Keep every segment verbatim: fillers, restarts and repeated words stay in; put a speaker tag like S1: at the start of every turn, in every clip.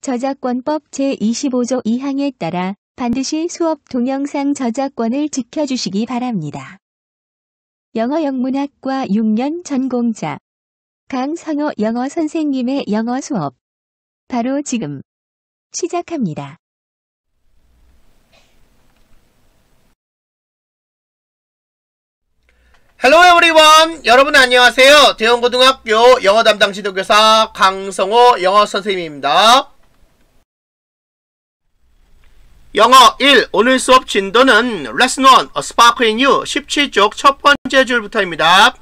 S1: 저작권법 제이십오조 이항에 따라 반드시 수업 동영상 저작권을 지켜주시기 바랍니다. 영어 영문학과 육 년 전공자 강선호 영어 선생님의 영어 수업 바로 지금 시작합니다.
S2: Hello everyone! 여러분 안녕하세요. 대원고등학교 영어 담당 지도교사 강성호 영어 선생님입니다. 영어 일 오늘 수업 진도는 Lesson 일 A Spark in You 십칠 쪽 첫 번째 줄부터입니다.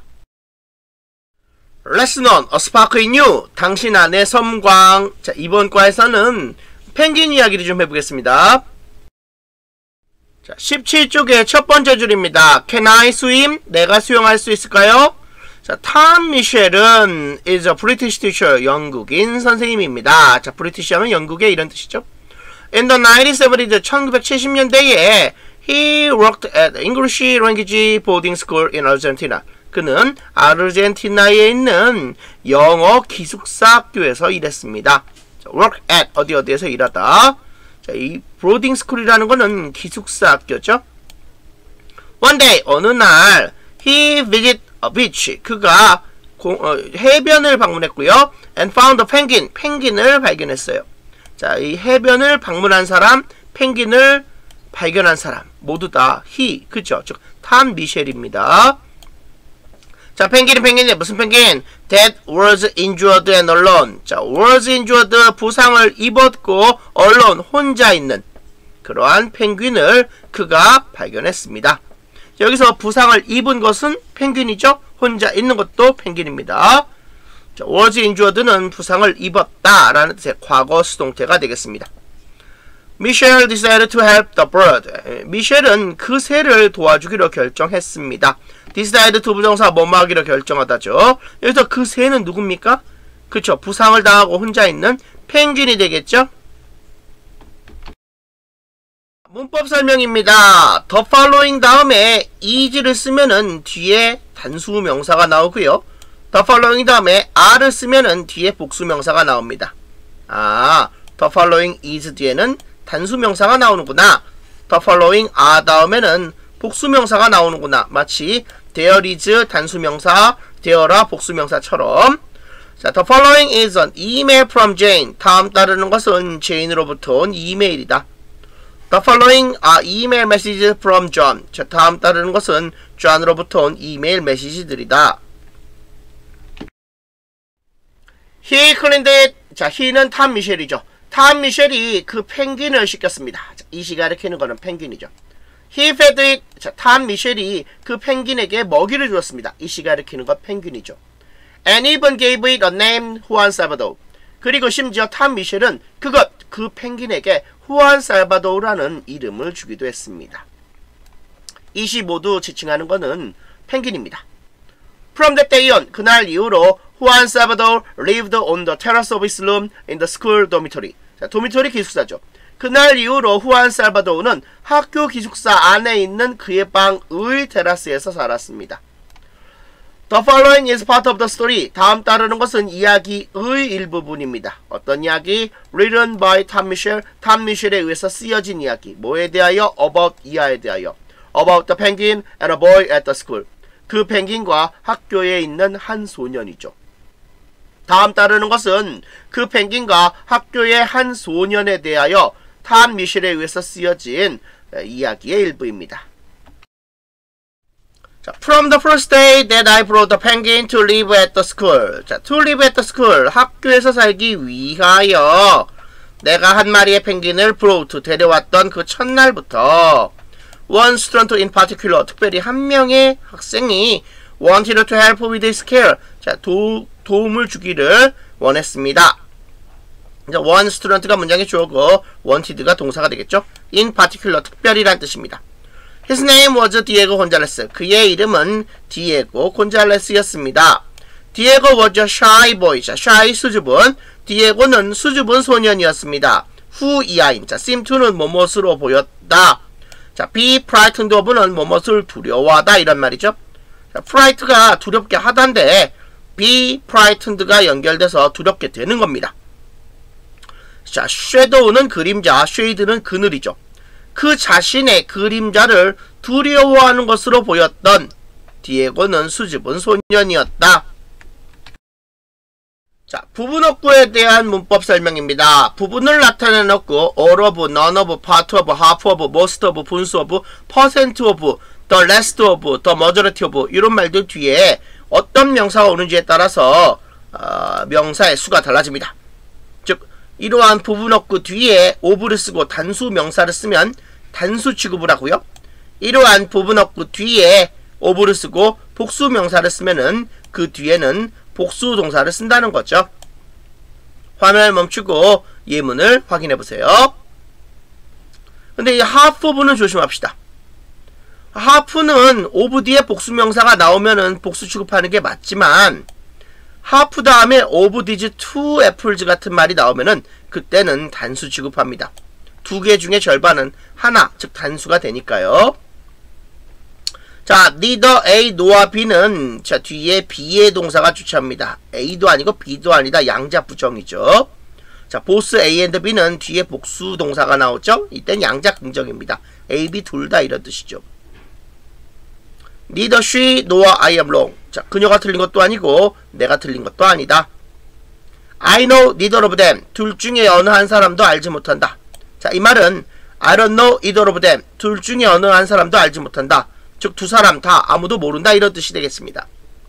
S2: Lesson 일 A Spark in You 당신 안의 섬광. 자, 이번 과에서는 펭귄 이야기를 좀 해보겠습니다. 자, 십칠 쪽의 첫 번째 줄입니다. Can I swim? 내가 수영할 수 있을까요? 자, 탐 미셸은 is a British teacher. 영국인 선생님입니다. 자, British 하면 영국의 이런 뜻이죠. In the nineteen seventies, 천구백칠십 년대에 he worked at English language boarding school in Argentina. 그는 아르헨티나에 있는 영어 기숙사 학교에서 일했습니다. 자, work at 어디 어디에서 일하다. 자, 이 보딩 스쿨이라는 거는 기숙사 학교죠. One day 어느 날 he visited a beach. 그가 공, 어, 해변을 방문했고요. And found a penguin. 펭귄을 발견했어요. 자, 이 해변을 방문한 사람, 펭귄을 발견한 사람 모두 다 he, 그죠? 즉 탐 미셸입니다. 자, 펭귄은 펭귄이 무슨 펭귄? That was injured and alone. 자, was injured 부상을 입었고 alone 혼자 있는 그러한 펭귄을 그가 발견했습니다. 여기서 부상을 입은 것은 펭귄이죠. 혼자 있는 것도 펭귄입니다. 자, was injured는 부상을 입었다 라는 뜻의 과거 수동태가 되겠습니다. Michelle decided to help the bird. 미셸은 그 새를 도와주기로 결정했습니다. decide to 부정사 뭐뭐 하기로 결정하다죠. 여기서 그 새는 누굽니까? 그쵸, 부상을 당하고 혼자 있는 펭귄이 되겠죠. 문법 설명입니다. the following 다음에 is를 쓰면은 뒤에 단수 명사가 나오고요. the following 다음에 are를 쓰면은 뒤에 복수 명사가 나옵니다. 아, the following is 뒤에는 단수 명사가 나오는구나. the following are 다음에는 복수 명사가 나오는구나. 마치 there is 단수 명사, there라 복수 명사처럼. 자, the following is an email from Jane. 다음 따르는 것은 제인으로부터 온 이메일이다. The following are email messages from John. 자, 다음 따르는 것은 존으로부터 온 이메일 메시지들이다. He cleaned it. 자, he는 탐 미셸이죠. 탐 미셸이 그 펭귄을 씻겼습니다. 자, 이 시가 가리키는 거는 펭귄이죠. He fed it. 자, 탐 미셸이 그 펭귄에게 먹이를 주었습니다. 이 시가 가리키는 것 펭귄이죠. And even gave it a name, Juan Salvador. 그리고 심지어 탐 미셸은 그것, 그 펭귄에게 후안 살바도르라는 이름을 주기도 했습니다. 이 시 모두 지칭하는 것은 펭귄입니다. From that day on, 그날 이후로 Juan Salvador lived on the terrace of his room in the school dormitory. 자, 도미토리 기숙사죠. 그날 이후로 후안 살바도르는 학교 기숙사 안에 있는 그의 방의 테라스에서 살았습니다. The following is part of the story. 다음 따르는 것은 이야기의 일부분입니다. 어떤 이야기? Written by Tom Michel. 탐 미셸에 의해서 쓰여진 이야기. 뭐에 대하여? About 이하에 대하여. About the penguin and a boy at the school. 그 펭귄과 학교에 있는 한 소년이죠. 다음 따르는 것은 그 펭귄과 학교의 한 소년에 대하여 탐 미셸에 의해서 쓰여진 이야기의 일부입니다. 자, From the first day that I brought the penguin to live at the school. 자, to live at the school. 학교에서 살기 위하여 내가 한 마리의 펭귄을 brought, 데려왔던 그 첫날부터 one student in particular, 특별히 한 명의 학생이 wanted to help with his care. 자, 도, 도움을 주기를 원했습니다. one student가 문장의 주어고 wanted가 동사가 되겠죠. in particular, 특별히란 뜻입니다. His name was Diego Gonzalez. 그의 이름은 디에고 곤잘레스였습니다. Diego was a shy boy. 자, shy 수줍은. 디에고는 수줍은 소년이었습니다. who 이하임. 자, seem to는 뭐뭇으로 보였다. 자, be frightened of는 뭐뭇을 두려워하다 이런 말이죠. 자, fright가 두렵게 하다인데 be frightened가 연결돼서 두렵게 되는 겁니다. 자, shadow는 그림자, shade는 그늘이죠. 그 자신의 그림자를 두려워하는 것으로 보였던 디에고는 수줍은 소년이었다. 자, 부분어구에 대한 문법 설명입니다. 부분을 나타내는 어구, all of, none of, part of, half of, most of, 분수 of, percent of, the rest of, the majority of 이런 말들 뒤에 어떤 명사가 오는지에 따라서 어, 명사의 수가 달라집니다. 즉 이러한 부분어구 뒤에 of를 쓰고 단수 명사를 쓰면 단수 취급을 하고요. 이러한 부분어구 뒤에 of를 쓰고 복수 명사를 쓰면은 그 뒤에는 복수 동사를 쓴다는 거죠. 화면을 멈추고 예문을 확인해 보세요. 근데 이 half of는 조심합시다. half는 of 뒤에 복수 명사가 나오면은 복수 취급하는 게 맞지만 half 다음에 of these two apples 같은 말이 나오면은 그때는 단수 취급합니다. 두 개 중에 절반은 하나, 즉 단수가 되니까요. 자, neither A nor B는 자 뒤에 B의 동사가 주체합니다. A도 아니고 B도 아니다. 양자 부정이죠. 자, both A and B는 뒤에 복수 동사가 나오죠. 이땐 양자 긍정입니다. A, B 둘 다 이런 뜻이죠. neither she nor I am wrong. 자, 그녀가 틀린 것도 아니고 내가 틀린 것도 아니다. I know neither of them. 둘 중에 어느 한 사람도 알지 못한다. 자, 이 말은 I don't know either of them. 둘 중에 어느 한 사람도 알지 못한다. 즉 두 사람 다 아무도 모른다 이런 뜻이 되겠습니다.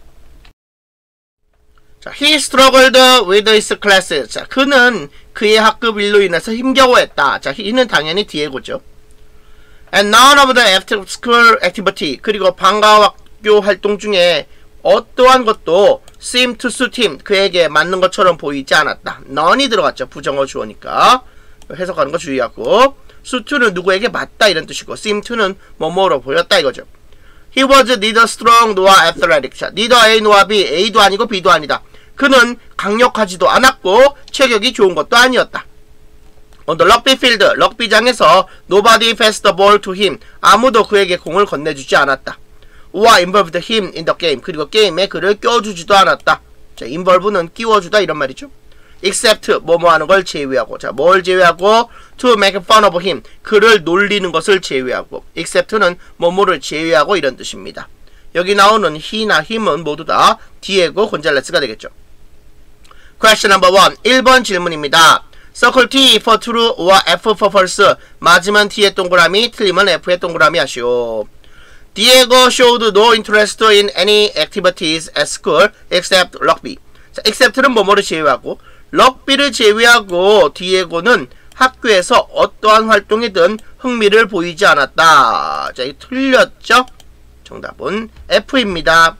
S2: 자, he struggled with his classes. 자, 그는 그의 학급 일로 인해서 힘겨워했다. 자, he는 당연히 디에고죠. And none of the after school activity. 그리고 방과 학교 활동 중에 어떠한 것도 seemed to suit him. 그에게 맞는 것처럼 보이지 않았다. none이 들어갔죠. 부정어 주어니까. 해석하는 거 주의하고. suit는 누구에게 맞다 이런 뜻이고 seem to는 뭐뭐로 보였다 이거죠. He was neither strong nor athletic. 자, neither A nor B. A도 아니고 B도 아니다. 그는 강력하지도 않았고 체격이 좋은 것도 아니었다. On the rugby field. 럭비장에서 nobody passed the ball to him. 아무도 그에게 공을 건네주지 않았다. or involved him in the game. 그리고 게임에 그를 껴주지도 않았다. 자, involve는 끼워주다 이런 말이죠. except 뭐뭐 하는 걸 제외하고. 자, 뭘 제외하고? to make fun of him. 그를 놀리는 것을 제외하고. except는 뭐뭐를 제외하고 이런 뜻입니다. 여기 나오는 he나 him은 모두 다 디에고 곤잘레스가 되겠죠. Question number one. 일 번 질문입니다. Circle T for true or F for false. 맞으면 T의 동그라미, 틀리면 F의 동그라미 하시오. Diego showed no interest in any activities at school except rugby. 자, except는 뭐뭐를 제외하고 럭비를 제외하고 디에고는 학교에서 어떠한 활동이든 흥미를 보이지 않았다. 자, 이 틀렸죠? 정답은 F입니다.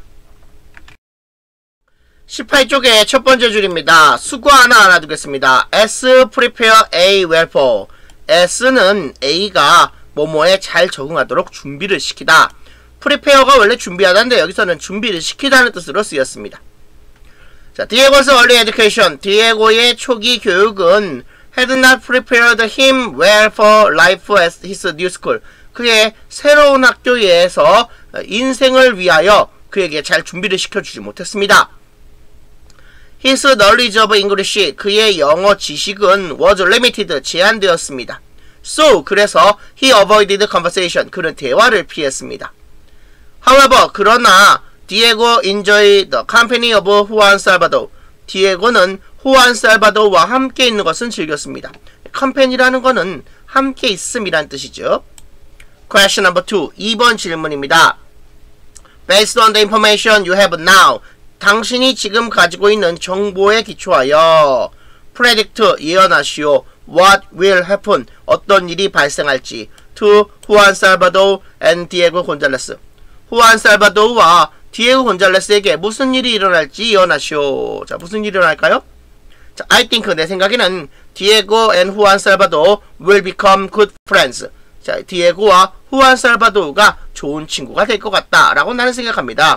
S2: 십팔 쪽의 첫 번째 줄입니다. 수거 하나 알아두겠습니다. S prepare A well for. S는 A가 뭐뭐에 잘 적응하도록 준비를 시키다. prepare가 원래 준비하다인데 여기서는 준비를 시키다는 뜻으로 쓰였습니다. 자, Diego's early education. 디에고의 초기 교육은 had not prepared him well for life at his new school. 그의 새로운 학교에서 인생을 위하여 그에게 잘 준비를 시켜주지 못했습니다. His knowledge of English. 그의 영어 지식은 was limited. 제한되었습니다. So, 그래서 he avoided conversation. 그는 대화를 피했습니다. However, 그러나 디에고 enjoy the company of Juan Salvador. 디에고는 후안 살바도르와 함께 있는 것은 즐겼습니다. 컴퍼니라는 거는 함께 있음이란 뜻이죠. Question number two. 이 번 질문입니다. Based on the information you have now. 당신이 지금 가지고 있는 정보에 기초하여 predict 예언하시오. What will happen. 어떤 일이 발생할지. To Juan Salvador and Diego Gonzalez. 후안 살바도르와 디에고 곤잘레스에게 무슨 일이 일어날지 예언하시오. 자, 무슨 일이 일어날까요? 자, I think 내 생각에는 디에고 and 후안 살바도르 will become good friends. 자, 디에고와 후안 살바도르가 좋은 친구가 될 것 같다 라고 나는 생각합니다.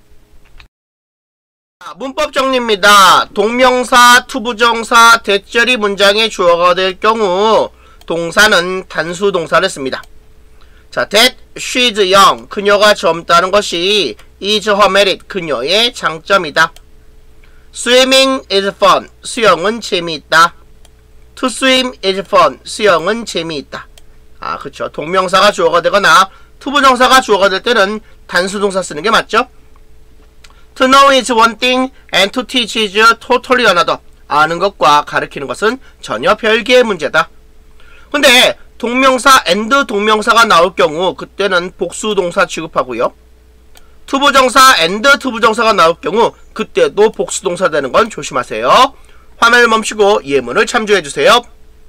S2: 자, 문법 정리입니다. 동명사, 투부정사, 대절이 문장의 주어가 될 경우 동사는 단수 동사를 씁니다. 자, that she's young. 그녀가 젊다는 것이 is her merit. 그녀의 장점이다. Swimming is fun. 수영은 재미있다. To swim is fun. 수영은 재미있다. 아, 그쵸. 동명사가 주어가 되거나 투부정사가 주어가 될 때는 단수동사 쓰는 게 맞죠? To know is one thing and to teach is totally another. 아는 것과 가르치는 것은 전혀 별개의 문제다. 근데 동명사 and 동명사가 나올 경우 그때는 복수동사 취급하고요. 투부정사 and 투부정사가 나올 경우 그때도 복수동사 되는 건 조심하세요. 화면을 멈추고 예문을 참조해주세요.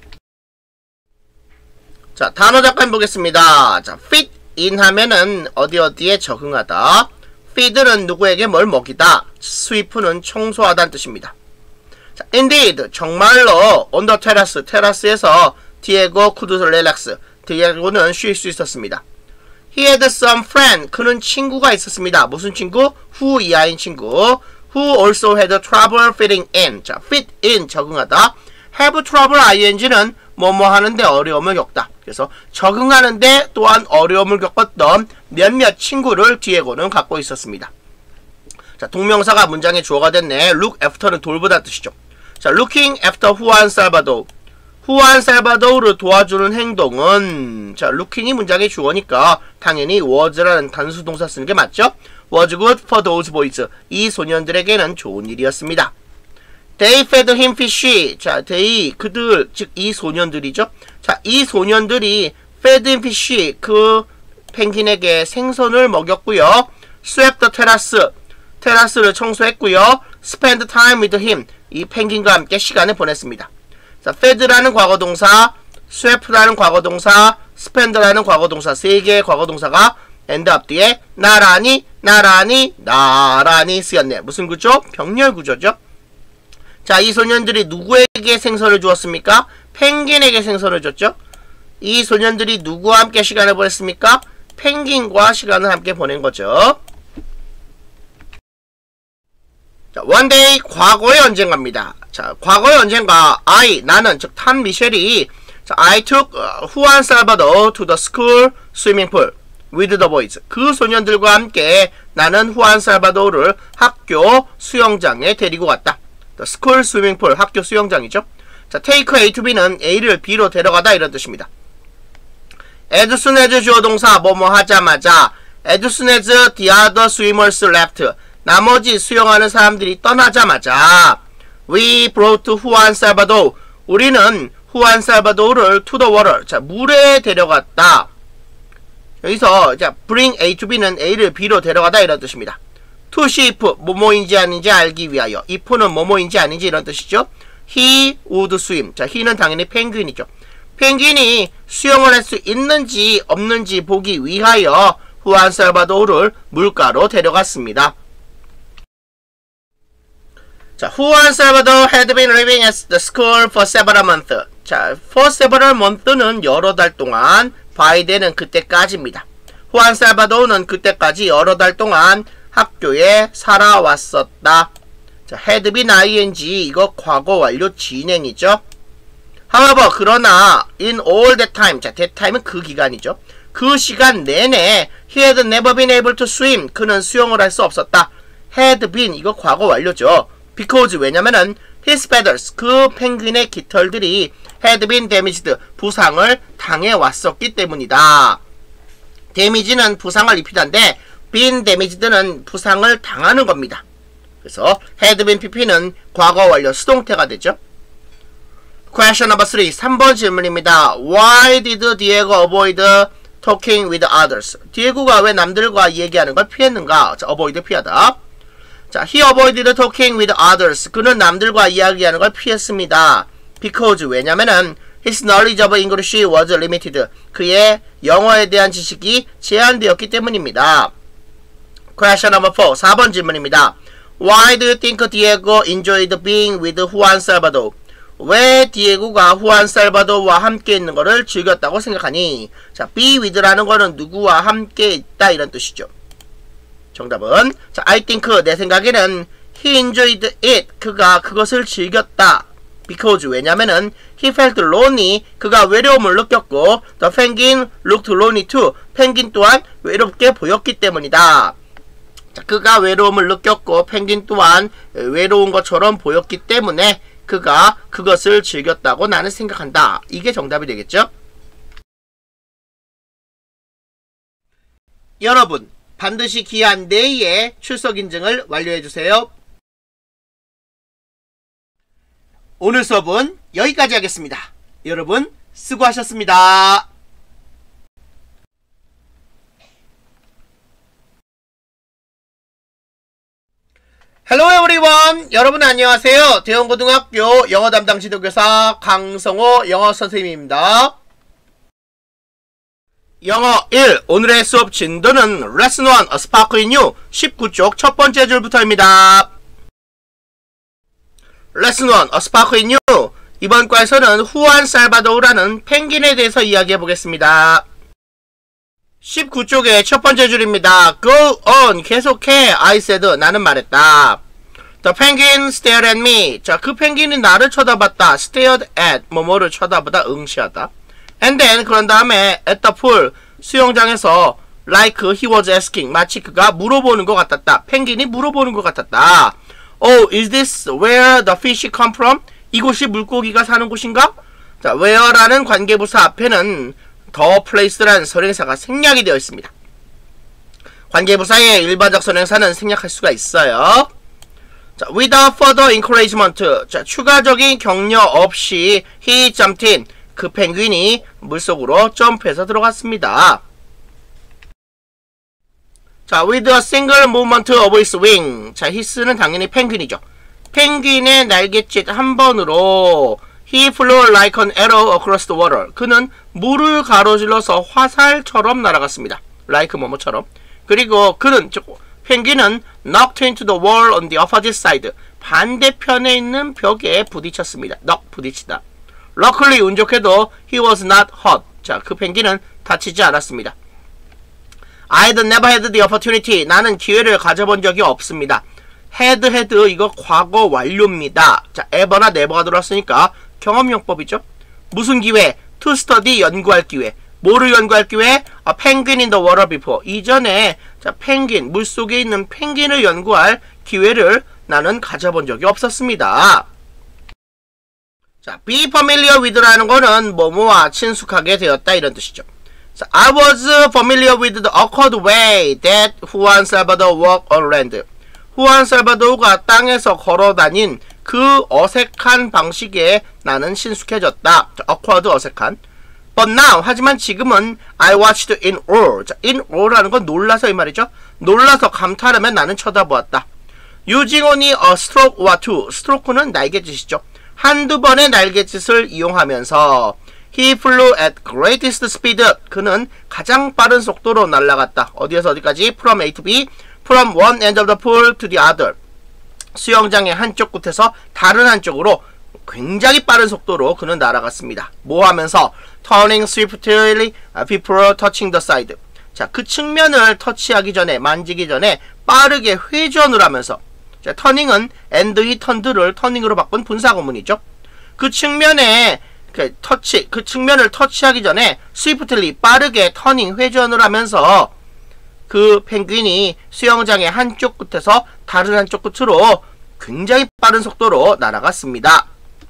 S2: 자, 단어 잠깐 보겠습니다. 자, fit in 하면은 어디 어디에 적응하다. feed는 누구에게 뭘 먹이다. sweep는 청소하다는 뜻입니다. 자, indeed 정말로 on the terrace 테라스에서 디에고 could relax. 디에고는 쉴 수 있었습니다. He had some friend. 그는 친구가 있었습니다. 무슨 친구? who 이하인 친구. Who also had trouble fitting in. 자, fit in 적응하다. have trouble ing는 뭐뭐 하는데 어려움을 겪다. 그래서 적응하는데 또한 어려움을 겪었던 몇몇 친구를 디에고는 갖고 있었습니다. 자, 동명사가 문장의 주어가 됐네. look after는 돌보다 뜻이죠. 자, looking after 후안 살바도르. 후안 살바도르를 도와주는 행동은, 자, looking이 문장의 주어니까 당연히 was라는 단수동사 쓰는 게 맞죠? was good for those boys. 이 소년들에게는 좋은 일이었습니다. They fed him fish. 자, they, 그들, 즉 이 소년들이죠. 자, 이 소년들이 fed him fish, 그 펭귄에게 생선을 먹였고요. swept the terrace, 테라스를 청소했고요. spend time with him, 이 펭귄과 함께 시간을 보냈습니다. 자, fed라는 과거동사, swept라는 과거동사, spend라는 과거동사, 세 개의 과거동사가 end 앞뒤에 나란히, 나란히, 나란히 쓰였네. 무슨 구조? 병렬 구조죠. 자, 이 소년들이 누구에게 생선을 주었습니까? 펭귄에게 생선을 줬죠. 이 소년들이 누구와 함께 시간을 보냈습니까? 펭귄과 시간을 함께 보낸 거죠. 자, one day, 과거의 언젠가입니다. 자, 과거의 언젠가, I, 나는, 즉, 탐 미셸이, 자, I took uh, Juan Salvador to the school swimming pool with the boys. 그 소년들과 함께 나는 후안 살바도르를 학교 수영장에 데리고 갔다. The school swimming pool, 학교 수영장이죠. 자, take A to B는 A를 B로 데려가다 이런 뜻입니다. As soon as 주어 동사, 뭐뭐 하자마자, as soon as the other swimmers left. 나머지 수영하는 사람들이 떠나자마자 We brought Juan Salvador. 우리는 후안 살바도르를 to the water. 자, 물에 데려갔다. 여기서 자, bring A to B는 A를 B로 데려가다 이런 뜻입니다. to see if 뭐뭐인지 아닌지 알기 위하여. if는 뭐뭐인지 아닌지 이런 뜻이죠. He would swim. 자, he는 당연히 펭귄이죠. 펭귄이 수영을 할 수 있는지 없는지 보기 위하여 후안 살바도르를 물가로 데려갔습니다. 자, Juan Salvador had been living at the school for several months. 자, for several months는 여러 달 동안, by then은 그때까지입니다. Juan Salvador는 그때까지 여러 달 동안 학교에 살아왔었다. 자, had been ing, 이거 과거 완료 진행이죠. However, 그러나 in all that time, 자, that time은 그 기간이죠. 그 시간 내내 he had never been able to swim. 그는 수영을 할 수 없었다. had been, 이거 과거 완료죠. Because 왜냐면은 his feathers, 그 펭귄의 깃털들이 had been damaged, 부상을 당해 왔었기 때문이다. damage는 부상을 입히다인데 been damaged는 부상을 당하는 겁니다. 그래서 had been pp는 과거 완료 수동태가 되죠. Question number three, 삼 번 질문입니다. Why did Diego avoid talking with others? 디에고가 왜 남들과 얘기하는 걸 피했는가? 자, avoid 피하다. 자, he avoided talking with others. 그는 남들과 이야기하는 걸 피했습니다. Because 왜냐면은 his knowledge of English was limited. 그의 영어에 대한 지식이 제한되었기 때문입니다. Question number four, 사 번 질문입니다. Why do you think Diego enjoyed being with Juan Salvador? 왜 디에고가 후안 살바도르와 함께 있는 거를 즐겼다고 생각하니? 자, be with라는 거는 누구와 함께 있다 이런 뜻이죠. 정답은 자, I think 내 생각에는 he enjoyed it. 그가 그것을 즐겼다. Because 왜냐면은 he felt lonely. 그가 외로움을 느꼈고 the penguin looked lonely too. 펭귄 또한 외롭게 보였기 때문이다. 자, 그가 외로움을 느꼈고 펭귄 또한 외로운 것처럼 보였기 때문에 그가 그것을 즐겼다고 나는 생각한다. 이게 정답이 되겠죠? 여러분, 반드시 기한 내에 출석 인증을 완료해주세요. 오늘 수업은 여기까지 하겠습니다. 여러분, 수고하셨습니다. Hello everyone! 여러분 안녕하세요. 대원고등학교 영어 담당 지도교사 강성호 영어 선생님입니다. 영어 일, 오늘의 수업 진도는 Lesson 일, A Spark in You 십구 쪽 첫 번째 줄부터입니다. Lesson 일, A Spark in You 이번 과에서는 후안 살바도르라는 펭귄에 대해서 이야기해 보겠습니다. 십구 쪽의 첫 번째 줄입니다. Go on, 계속해. I said, 나는 말했다. The penguin stared at me. 자, 그 펭귄이 나를 쳐다봤다. Stared at, 뭐뭐를 쳐다보다, 응시하다. And then, 그런 다음에 at the pool, 수영장에서 like he was asking, 마치 그가 물어보는 것 같았다. 펭귄이 물어보는 것 같았다. Oh, is this where the fish come from? 이곳이 물고기가 사는 곳인가? 자, where라는 관계부사 앞에는 the place라는 선행사가 생략이 되어 있습니다. 관계부사의 일반적 선행사는 생략할 수가 있어요. 자, without further encouragement. 자, 추가적인 격려 없이 he jumped in. 그 펭귄이 물속으로 점프해서 들어갔습니다. 자, with a single movement of his wing. 자, his는 당연히 펭귄이죠. 펭귄의 날갯짓 한 번으로 he flew like an arrow across the water. 그는 물을 가로질러서 화살처럼 날아갔습니다. like 뭐뭐처럼. 그리고 그는, 즉 펭귄은 knocked into the wall on the opposite side. 반대편에 있는 벽에 부딪혔습니다. knock, 부딪히다. Luckily, 운 좋게도 he was not hurt. 자, 그 펭귄은 다치지 않았습니다. I'd never had the opportunity. 나는 기회를 가져본 적이 없습니다. had, had, 이거 과거 완료입니다. 자, ever나 never가 들어왔으니까 경험용법이죠. 무슨 기회? To study, 연구할 기회. 뭐를 연구할 기회? A penguin in the water before. 이전에 자, 펭귄, 물속에 있는 펭귄을 연구할 기회를 나는 가져본 적이 없었습니다. 자, be familiar with라는 거는 뭐뭐와 친숙하게 되었다 이런 뜻이죠. 자, I was familiar with the awkward way that Juan Salvador walked on land. 후안 살바도르가 땅에서 걸어다닌 그 어색한 방식에 나는 친숙해졌다. 자, awkward, 어색한. But now, 하지만 지금은 I watched in awe. 자, in awe라는 건 놀라서 이 말이죠. 놀라서 감탄하며 나는 쳐다보았다. Using only a stroke or two. 스트로크는 날갯짓이죠. 한두 번의 날갯짓을 이용하면서 He flew at greatest speed. 그는 가장 빠른 속도로 날아갔다. 어디에서 어디까지? From A to B. From one end of the pool to the other. 수영장의 한쪽 끝에서 다른 한쪽으로 굉장히 빠른 속도로 그는 날아갔습니다. 뭐 하면서? Turning swiftly before touching the side. 자, 그 측면을 터치하기 전에, 만지기 전에 빠르게 회전을 하면서. 자, turning은 and 이 turned를 turning으로 바꾼 분사구문이죠. 그 측면에 그 터치, 그 측면을 터치하기 전에 swiftly 빠르게 turning 회전을 하면서 그 펭귄이 수영장의 한쪽 끝에서 다른 한쪽 끝으로 굉장히 빠른 속도로 날아갔습니다.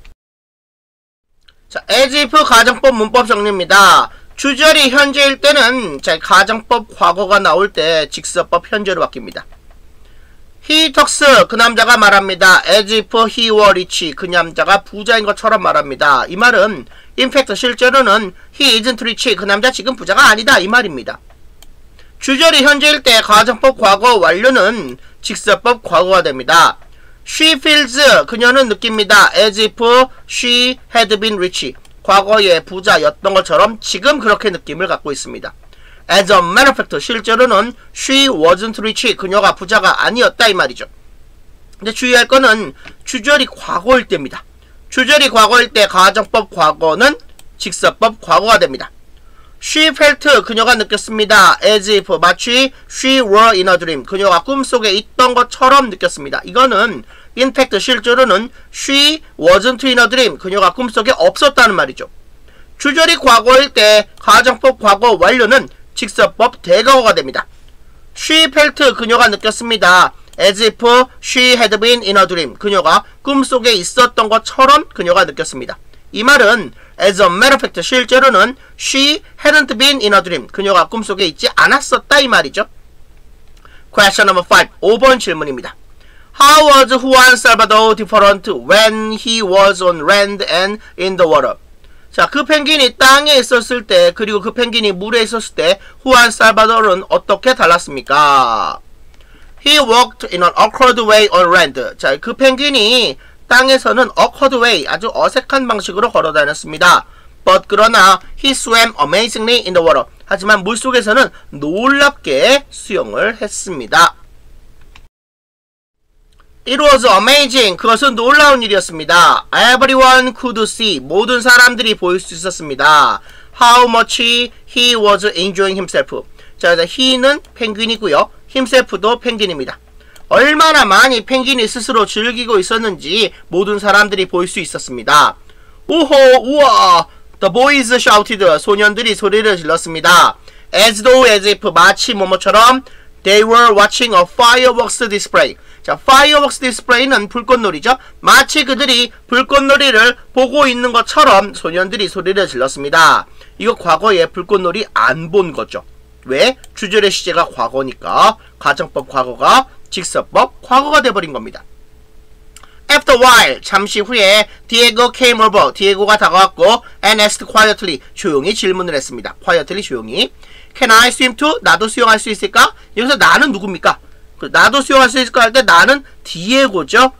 S2: 자, as if 가정법 문법 정리입니다. 주절이 현재일 때는 자, 가정법 과거가 나올 때 직서법 현재로 바뀝니다. He talks, 그 남자가 말합니다. As if he were rich, 그 남자가 부자인 것처럼 말합니다. 이 말은 in fact 실제로는 he isn't rich, 그 남자 지금 부자가 아니다 이 말입니다. 주절이 현재일 때 가정법 과거 완료는 직서법 과거가 됩니다. She feels, 그녀는 느낍니다. As if she had been rich, 과거에 부자였던 것처럼 지금 그렇게 느낌을 갖고 있습니다. As a matter of fact, 실제로는 she wasn't rich, 그녀가 부자가 아니었다 이 말이죠. 근데 주의할 거는 주절이 과거일 때입니다. 주절이 과거일 때 가정법 과거는 직서법 과거가 됩니다. She felt, 그녀가 느꼈습니다. As if, 마치 she were in a dream, 그녀가 꿈속에 있던 것처럼 느꼈습니다. 이거는 in fact 실제로는 she wasn't in a dream, 그녀가 꿈속에 없었다는 말이죠. 주절이 과거일 때 가정법 과거 완료는 직서법 대과거가 됩니다. She felt, 그녀가 느꼈습니다. as if she had been in a dream. 그녀가 꿈속에 있었던 것처럼 그녀가 느꼈습니다. 이 말은 as a matter of fact 실제로는 she hadn't been in a dream. 그녀가 꿈속에 있지 않았었다 이 말이죠. Question number five. 오 번 질문입니다. How was Juan Salvador different when he was on land and in the water? 자, 그 펭귄이 땅에 있었을 때 그리고 그 펭귄이 물에 있었을 때 후안 살바도르는 어떻게 달랐습니까? He walked in an awkward way on land. 자, 그 펭귄이 땅에서는 awkward way, 아주 어색한 방식으로 걸어 다녔습니다. But 그러나 he swam amazingly in the water. 하지만 물속에서는 놀랍게 수영을 했습니다. It was amazing. 그것은 놀라운 일이었습니다. Everyone could see. 모든 사람들이 보일 수 있었습니다. How much he was enjoying himself. 자, he는 펭귄이고요. himself도 펭귄입니다. 얼마나 많이 펭귄이 스스로 즐기고 있었는지 모든 사람들이 볼 수 있었습니다. 오호, 우와! The boys shouted. 소년들이 소리를 질렀습니다. As though as if 마치 뭐뭐처럼 they were watching a fireworks display. 자, fireworks display는 불꽃놀이죠. 마치 그들이 불꽃놀이를 보고 있는 것처럼 소년들이 소리를 질렀습니다. 이거 과거에 불꽃놀이 안 본 거죠. 왜? 주절의 시제가 과거니까 가정법 과거가 직서법 과거가 돼버린 겁니다. After a while, 잠시 후에 Diego came over. 디에고가 다가왔고 and asked quietly. 조용히 질문을 했습니다. quietly 조용히. Can I swim too? 나도 수영할 수 있을까? 여기서 나는 누굽니까? 나도 수영할 수 있을까 할 때 나는 디에고죠.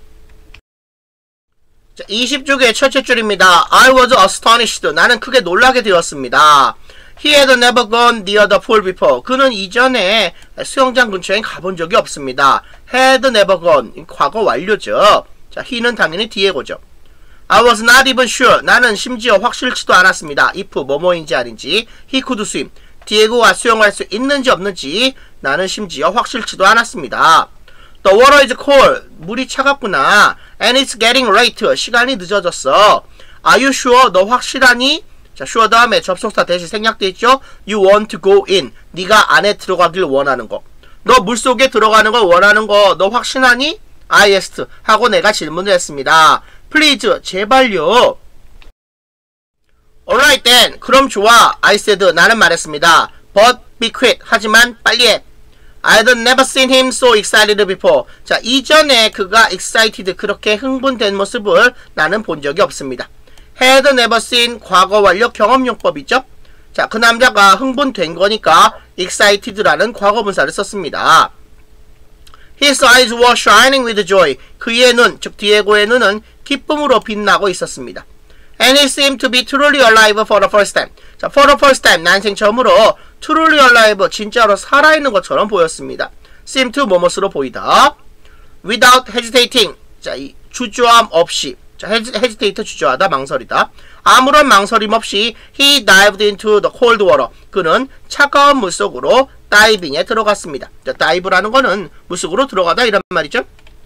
S2: 자, 이십 쪽의 첫째 줄입니다. I was astonished. 나는 크게 놀라게 되었습니다. He had never gone near the pool before. 그는 이전에 수영장 근처에 가본 적이 없습니다. Had never gone. 과거 완료죠. 자, he는 당연히 디에고죠. I was not even sure. 나는 심지어 확실치도 않았습니다. if 뭐뭐인지 아닌지. He could swim. 디에고가 수영할 수 있는지 없는지 나는 심지어 확실치도 않았습니다. The water is cold. 물이 차갑구나. And it's getting late. 시간이 늦어졌어. Are you sure? 너 확실하니? 자, sure 다음에 접속사 대신 생략돼 있죠? You want to go in. 네가 안에 들어가길 원하는 거. 너 물속에 들어가는 걸 원하는 거 너 확신하니? I asked. 하고 내가 질문을 했습니다. Please. 제발요. Alright then. 그럼 좋아. I said. 나는 말했습니다. But be quick. 하지만 빨리 해. I'd never seen him so excited before. 자, 이전에 그가 excited 그렇게 흥분된 모습을 나는 본 적이 없습니다. Had never seen 과거 완료 경험용법이죠. 자, 그 남자가 흥분된 거니까 excited라는 과거분사를 썼습니다. His eyes were shining with joy. 그의 눈, 즉 디에고의 눈은 기쁨으로 빛나고 있었습니다. And he seemed to be truly alive for the first time. 자, for the first time, 난생 처음으로 truly alive, 진짜로 살아있는 것처럼 보였습니다. seem to 뭐뭐으로 보이다. Without hesitating. 자, 이 주저함 없이. 자, hesitate 주저하다, 망설이다. 아무런 망설임 없이 he dived into the cold water. 그는 차가운 물속으로 다이빙에 들어갔습니다. 자, 다이브라는 거는 물속으로 들어가다 이란 말이죠.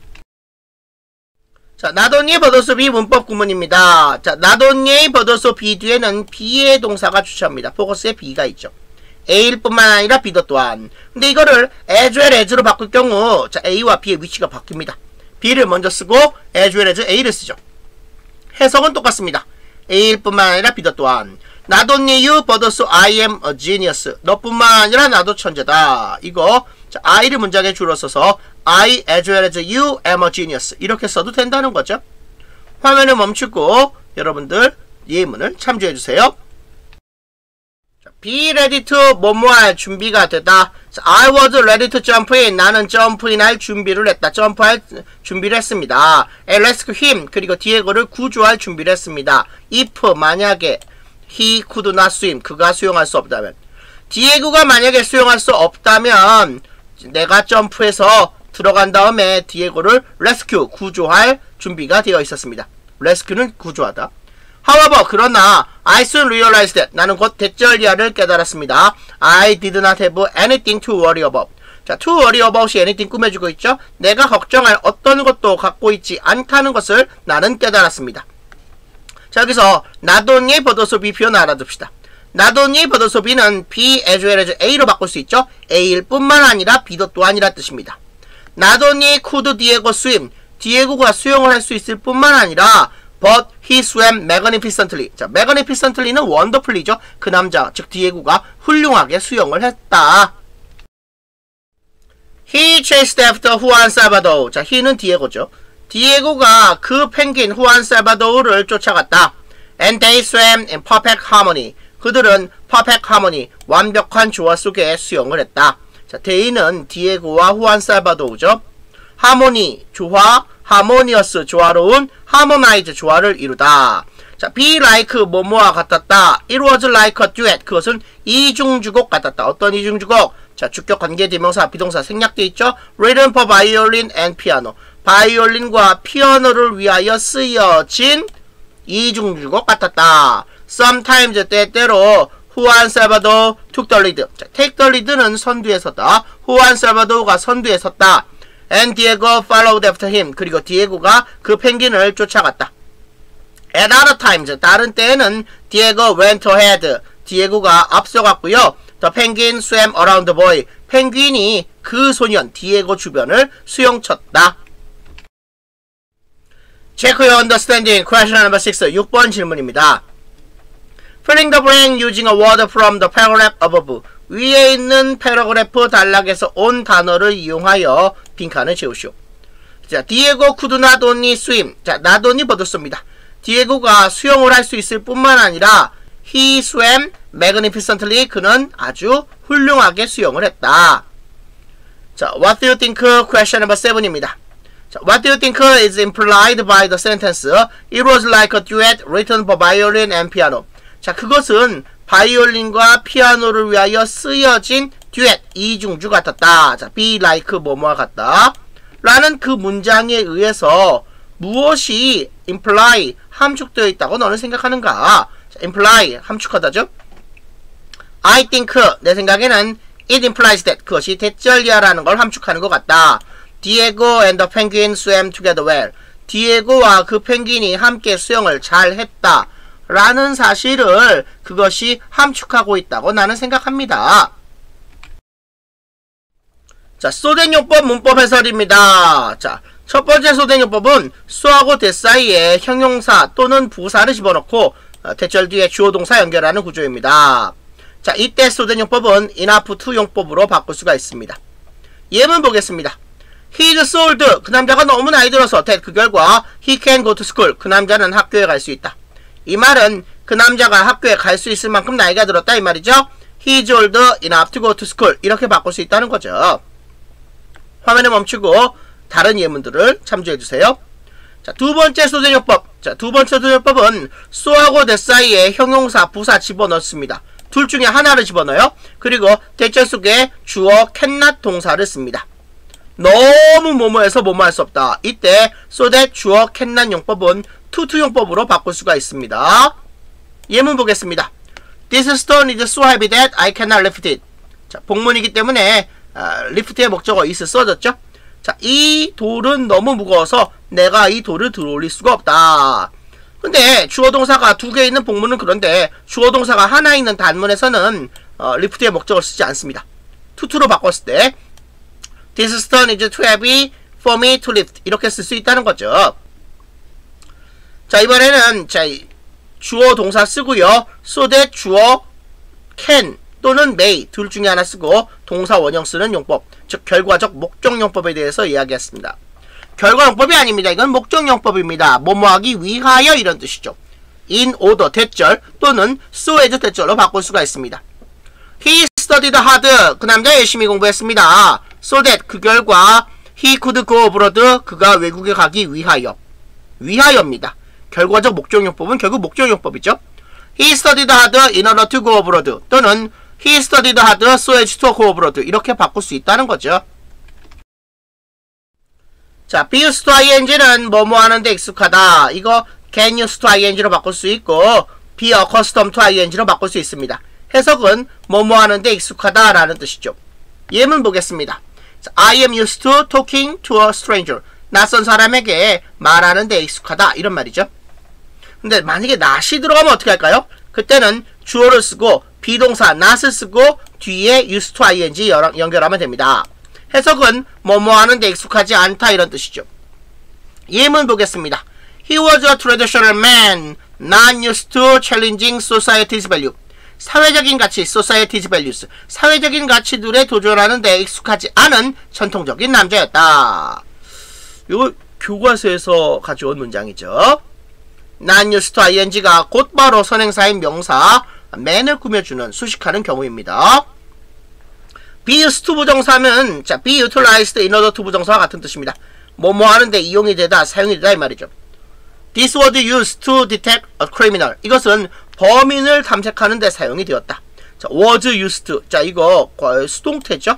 S2: 자, not only but also be 문법 구문입니다. 자, not only but also be 뒤에는 be의 동사가 주체합니다. 포커스에 be가 있죠. A일 뿐만 아니라 B도 또한. 근데 이거를 as well as로 바꿀 경우 자, A와 B의 위치가 바뀝니다. B를 먼저 쓰고 as well as A를 쓰죠. 해석은 똑같습니다. A일 뿐만 아니라 B도 또한. Not only you but also I am a genius. 너뿐만 아니라 나도 천재다. 이거 자, I를 문장에 줄여 써서 I as well as you am a genius. 이렇게 써도 된다는 거죠. 화면을 멈추고 여러분들 예문을 참조해주세요. Be ready to 뭐뭐할 준비가 되다. I was ready to jump in. 나는 점프인할 준비를 했다. 점프할 준비를 했습니다. rescue him. 그리고 디에고를 구조할 준비를 했습니다. if 만약에 he could not swim. 그가 수영할 수 없다면. 디에고가 만약에 수영할 수 없다면 내가 점프해서 들어간 다음에 디에고를 rescue 구조할 준비가 되어 있었습니다. rescue는 구조하다. However, 그러나 I soon realized that 나는 곧 대절리아를 깨달았습니다. I did not have anything to worry about. 자, to worry about이 anything 꾸며주고 있죠. 내가 걱정할 어떤 것도 갖고 있지 않다는 것을 나는 깨달았습니다. 자, 여기서 not only but also be 표현 알아둡시다. not only but also be는 be as well as A로 바꿀 수 있죠. A일 뿐만 아니라 B도 또한이라 뜻입니다. not only could Diego swim, 디에고가 수영을 할 수 있을 뿐만 아니라 but he swam magnificently. 자, magnificently는 wonderfully죠. 그 남자, 즉 디에고가 훌륭하게 수영을 했다. He chased after Juan Salvador. 자, he는 디에고죠. 디에고가 그 펭귄 후안 살바도르를 쫓아갔다. And they swam in perfect harmony. 그들은 perfect harmony, 완벽한 조화 속에 수영을 했다. 자, they는 디에고와 후안 살바도르죠. harmony, 조화, harmonious, 조화로운, harmonize, 조화를 이루다. 자, be like, 뭐뭐와 같았다. It was like a duet. 그것은 이중주곡 같았다. 어떤 이중주곡? 자, 주격, 관계, 대명사, 비동사 생략되어 있죠. Written for violin and piano. 바이올린과 피아노를 위하여 쓰여진 이중주곡 같았다. Sometimes, 때때로 후안 살바도르 took the lead. 자, take the lead는 선두에 섰다. 후안 살바도르가 선두에 섰다. And Diego followed after him. 그리고 디에고가 그 펭귄을 쫓아갔다. At other times, 다른 때에는 Diego went ahead. 디에고가 앞서갔고요. The penguin swam around the boy. 펭귄이 그 소년 디에고 주변을 수영쳤다. Check your understanding. Question number six. 육 번 질문입니다. Filling the blank using a word from the paragraph above. 위에 있는 패러그래프 단락에서 온 단어를 이용하여 빈칸을 채우시오. 자, 디에고 could not only swim. 자, not only 버렸습니다. 디에고가 수영을 할 수 있을 뿐만 아니라 he swam magnificently. 그는 아주 훌륭하게 수영을 했다. 자, what do you think? Question number seven입니다. 자, what do you think is implied by the sentence? It was like a duet written for violin and piano. 자, 그것은 바이올린과 피아노를 위하여 쓰여진 듀엣, 이중주 같았다. 자, be like 뭐뭐와 같다. 라는 그 문장에 의해서 무엇이 imply, 함축되어 있다고 너는 생각하는가? 자, imply, 함축하다죠? I think, 내 생각에는 it implies that, 그것이 대절이야라는 걸 함축하는 것 같다. Diego and the penguin swam together well. 디에고와 그 펭귄이 함께 수영을 잘 했다. 라는 사실을 그것이 함축하고 있다고 나는 생각합니다. 자, 소된용법 문법 해설입니다. 자, 첫 번째 소된용법은 수하고 대 사이에 형용사 또는 부사를 집어넣고 어, 대절 뒤에 주어 동사 연결하는 구조입니다. 자, 이때 소된용법은 enough to 용법으로 바꿀 수가 있습니다. 예문 보겠습니다. He is so old. 그 남자가 너무 나이 들어서 that 그 결과 he can go to school. 그 남자는 학교에 갈 수 있다. 이 말은 그 남자가 학교에 갈 수 있을 만큼 나이가 들었다 이 말이죠. He is old enough to go to school. 이렇게 바꿀 수 있다는 거죠. 화면을 멈추고 다른 예문들을 참조해주세요. 자, 두 번째 소된용법. 자, 두 번째 소된용법은 so하고 that 사이에 형용사, 부사 집어넣습니다. 둘 중에 하나를 집어넣어요. 그리고 대절 속에 주어 cannot 동사를 씁니다. 너무 뭐뭐해서 뭐뭐 할 수 없다. 이때 so that 주어 cannot 용법은 to to 용법으로 바꿀 수가 있습니다. 예문 보겠습니다. This stone is so heavy that I cannot lift it. 자, 복문이기 때문에 아, lift의 목적어 is 써졌죠. 자, 이 돌은 너무 무거워서 내가 이 돌을 들어올릴 수가 없다. 근데 주어 동사가 두 개 있는 복문은 그런데 주어 동사가 하나 있는 단문에서는 어, lift의 목적어를 쓰지 않습니다. to to로 바꿨을 때 This stone is too heavy for me to lift. 이렇게 쓸 수 있다는 거죠. 자, 이번에는 자, 주어 동사 쓰고요. so that 주어 can 또는 may 둘 중에 하나 쓰고 동사 원형 쓰는 용법, 즉 결과적 목적 용법에 대해서 이야기했습니다. 결과 용법이 아닙니다. 이건 목적 용법입니다. 뭐뭐하기 위하여 이런 뜻이죠. in order 대절 또는 so as 대절로 바꿀 수가 있습니다. He studied hard. 그 남자 열심히 공부했습니다. So that 그 결과 he could go abroad. 그가 외국에 가기 위하여. 위하여입니다. 결과적 목적용법은 결국 목적용법이죠. He studied hard in order to go abroad. 또는 he studied hard so as to go abroad. 이렇게 바꿀 수 있다는 거죠. 자, be used to ing는 뭐뭐 하는데 익숙하다. 이거 get used to ing로 바꿀 수 있고 be accustomed to ing로 바꿀 수 있습니다. 해석은 뭐뭐 하는데 익숙하다 라는 뜻이죠. 예문 보겠습니다. I am used to talking to a stranger. 낯선 사람에게 말하는 데 익숙하다 이런 말이죠. 근데 만약에 not이 들어가면 어떻게 할까요? 그때는 주어를 쓰고 비동사 not을 쓰고 뒤에 used to ing 연결하면 됩니다. 해석은 뭐뭐 하는데 익숙하지 않다 이런 뜻이죠. 예문 보겠습니다. He was a traditional man, not used to challenging society's value. 사회적인 가치, society's values. 사회적인 가치들에 도전하는 데 익숙하지 않은 전통적인 남자였다. 이거 교과서에서 가져온 문장이죠. not used to ing가 곧바로 선행사인 명사 man을 꾸며주는 수식하는 경우입니다. be used to 부정사는 자, be utilized in order to 부정사와 같은 뜻입니다. 뭐뭐 하는데 이용이 되다, 사용이 되다 이 말이죠. This was used to detect a criminal. 이것은 범인을 탐색하는 데 사용이 되었다. 자, was used. 자, 이거 수동태죠.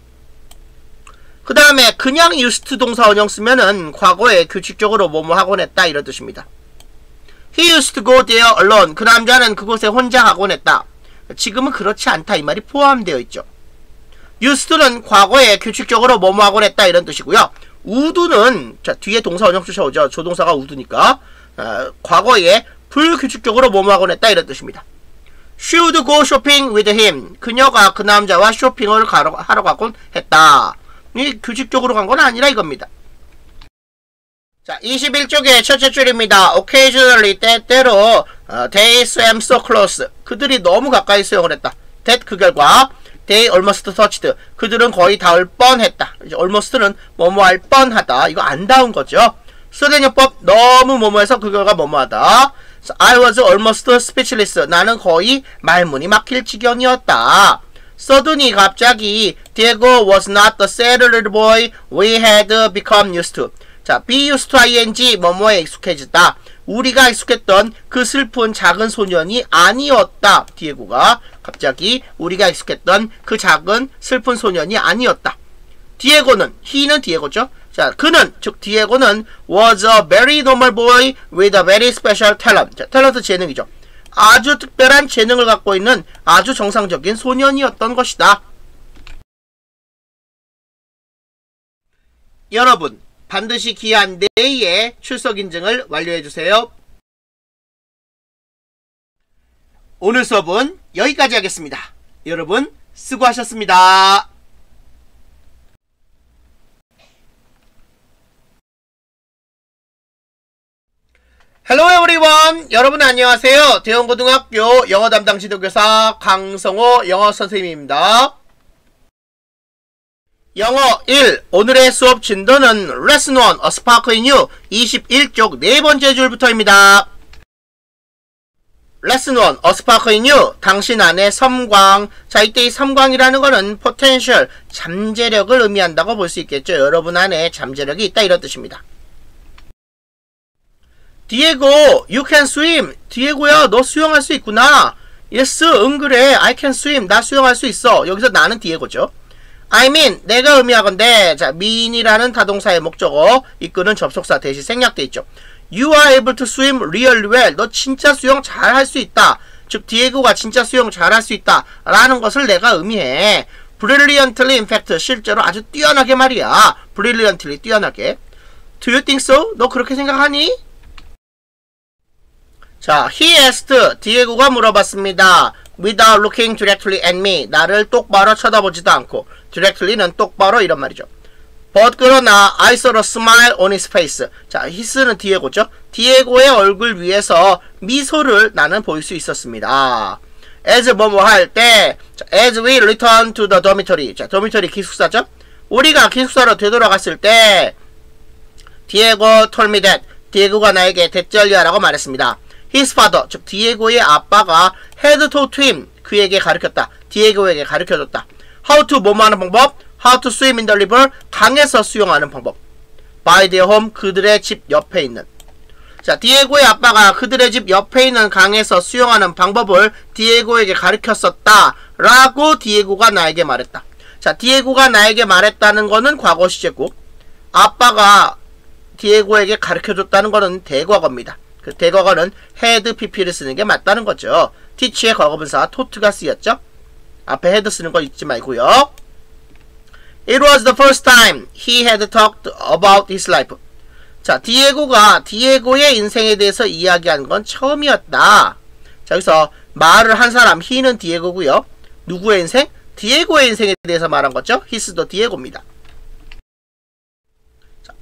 S2: 그 다음에 그냥 used 동사 원형 쓰면은 과거에 규칙적으로 뭐뭐 하곤 했다 이런 뜻입니다. He used to go there alone. 그 남자는 그곳에 혼자 가곤 했다. 지금은 그렇지 않다 이 말이 포함되어 있죠. used는 과거에 규칙적으로 뭐뭐 하곤 했다 이런 뜻이고요. would는 자, 뒤에 동사 원형 쫓아오죠. 조동사가 would니까 어, 과거에 불규칙적으로 뭐뭐 하곤 했다 이런 뜻입니다. She would go shopping with him. 그녀가 그 남자와 쇼핑을 가러, 하러 가곤 했다. 이 규칙적으로 간 건 아니라 이겁니다. 자, 이십일 쪽의 첫째 줄입니다. Occasionally, 때때로 uh, They swam so close. 그들이 너무 가까이 수영을 했다. that 그 결과 They almost touched. 그들은 거의 닿을 뻔했다. 이제 almost는 뭐뭐 할 뻔하다. 이거 안 닿은 거죠. 수대녀법 너무 뭐뭐해서 그 결과 뭐뭐하다. So I was almost speechless. 나는 거의 말문이 막힐 지경이었다. Suddenly 갑자기 Diego was not the settled boy we had become used to. 자, be used to ing 뭐뭐에 익숙해졌다. 우리가 익숙했던 그 슬픈 작은 소년이 아니었다. 디에고가 갑자기 우리가 익숙했던 그 작은 슬픈 소년이 아니었다. 디에고는 he는 디에고죠. 자, 그는 즉 디에고는 was a very normal boy with a very special talent. 자, 탤런트 재능이죠. 아주 특별한 재능을 갖고 있는 아주 정상적인 소년이었던 것이다. 여러분, 반드시 기한 내에 출석 인증을 완료해주세요. 오늘 수업은 여기까지 하겠습니다. 여러분, 수고하셨습니다. Hello everyone! 여러분 안녕하세요. 대원고등학교 영어 담당 지도교사 강성호 영어 선생님입니다. 영어 일. 오늘의 수업 진도는 레슨 일, A Spark in You 이십일 쪽 네 번째 줄부터입니다. 레슨 일, A Spark in You. 당신 안에 섬광. 자, 이때 이 섬광이라는 거는 potential, 잠재력을 의미한다고 볼 수 있겠죠. 여러분 안에 잠재력이 있다 이런 뜻입니다. 디에고, you can swim. 디에고야, 너 수영할 수 있구나. yes, 응 그래. I can swim. 나 수영할 수 있어. 여기서 나는 디에고죠. I mean, 내가 의미하건대. 자, mean이라는 타동사의 목적어 이끄는 접속사 대신 생략돼 있죠. You are able to swim really well. 너 진짜 수영 잘 할 수 있다. 즉, 디에고가 진짜 수영 잘 할 수 있다. 라는 것을 내가 의미해. Brilliantly, in fact, 실제로 아주 뛰어나게 말이야. Brilliantly, 뛰어나게. Do you think so? 너 그렇게 생각하니? 자, he asked, 디에고가 물어봤습니다. Without looking directly at me. 나를 똑바로 쳐다보지도 않고. directly는 똑바로 이런 말이죠. But 그러나 I saw a smile on his face. 자, his는 디에고죠. 디에고의 얼굴 위에서 미소를 나는 볼 수 있었습니다. As 뭐뭐 할 때, 자, as we return to the dormitory. 자, dormitory 기숙사죠. 우리가 기숙사로 되돌아갔을 때, 디에고 told me that. 디에고가 나에게 대절리하라고 말했습니다. His father, 즉 디에고의 아빠가 had taught him, 그에게 가르쳤다. 디에고에게 가르쳐줬다. How to 뭐뭐 하는 방법? How to swim in the river, 강에서 수영하는 방법. By their home, 그들의 집 옆에 있는. 자, 디에고의 아빠가 그들의 집 옆에 있는 강에서 수영하는 방법을 디에고에게 가르쳤었다. 라고 디에고가 나에게 말했다. 자, 디에고가 나에게 말했다는 거는 과거 시제고, 아빠가 디에고에게 가르쳐줬다는 거는 대과거입니다. 그 대과거는 had pp를 쓰는 게 맞다는 거죠. teach의 과거분사 taught,가 쓰였죠. 앞에 had 쓰는 거 잊지 말고요. It was the first time he had talked about his life. 자, 디에고가 디에고의 인생에 대해서 이야기한 건 처음이었다. 자, 여기서 말을 한 사람, he는 디에고고요. 누구의 인생? 디에고의 인생에 대해서 말한 거죠. his도 디에고입니다.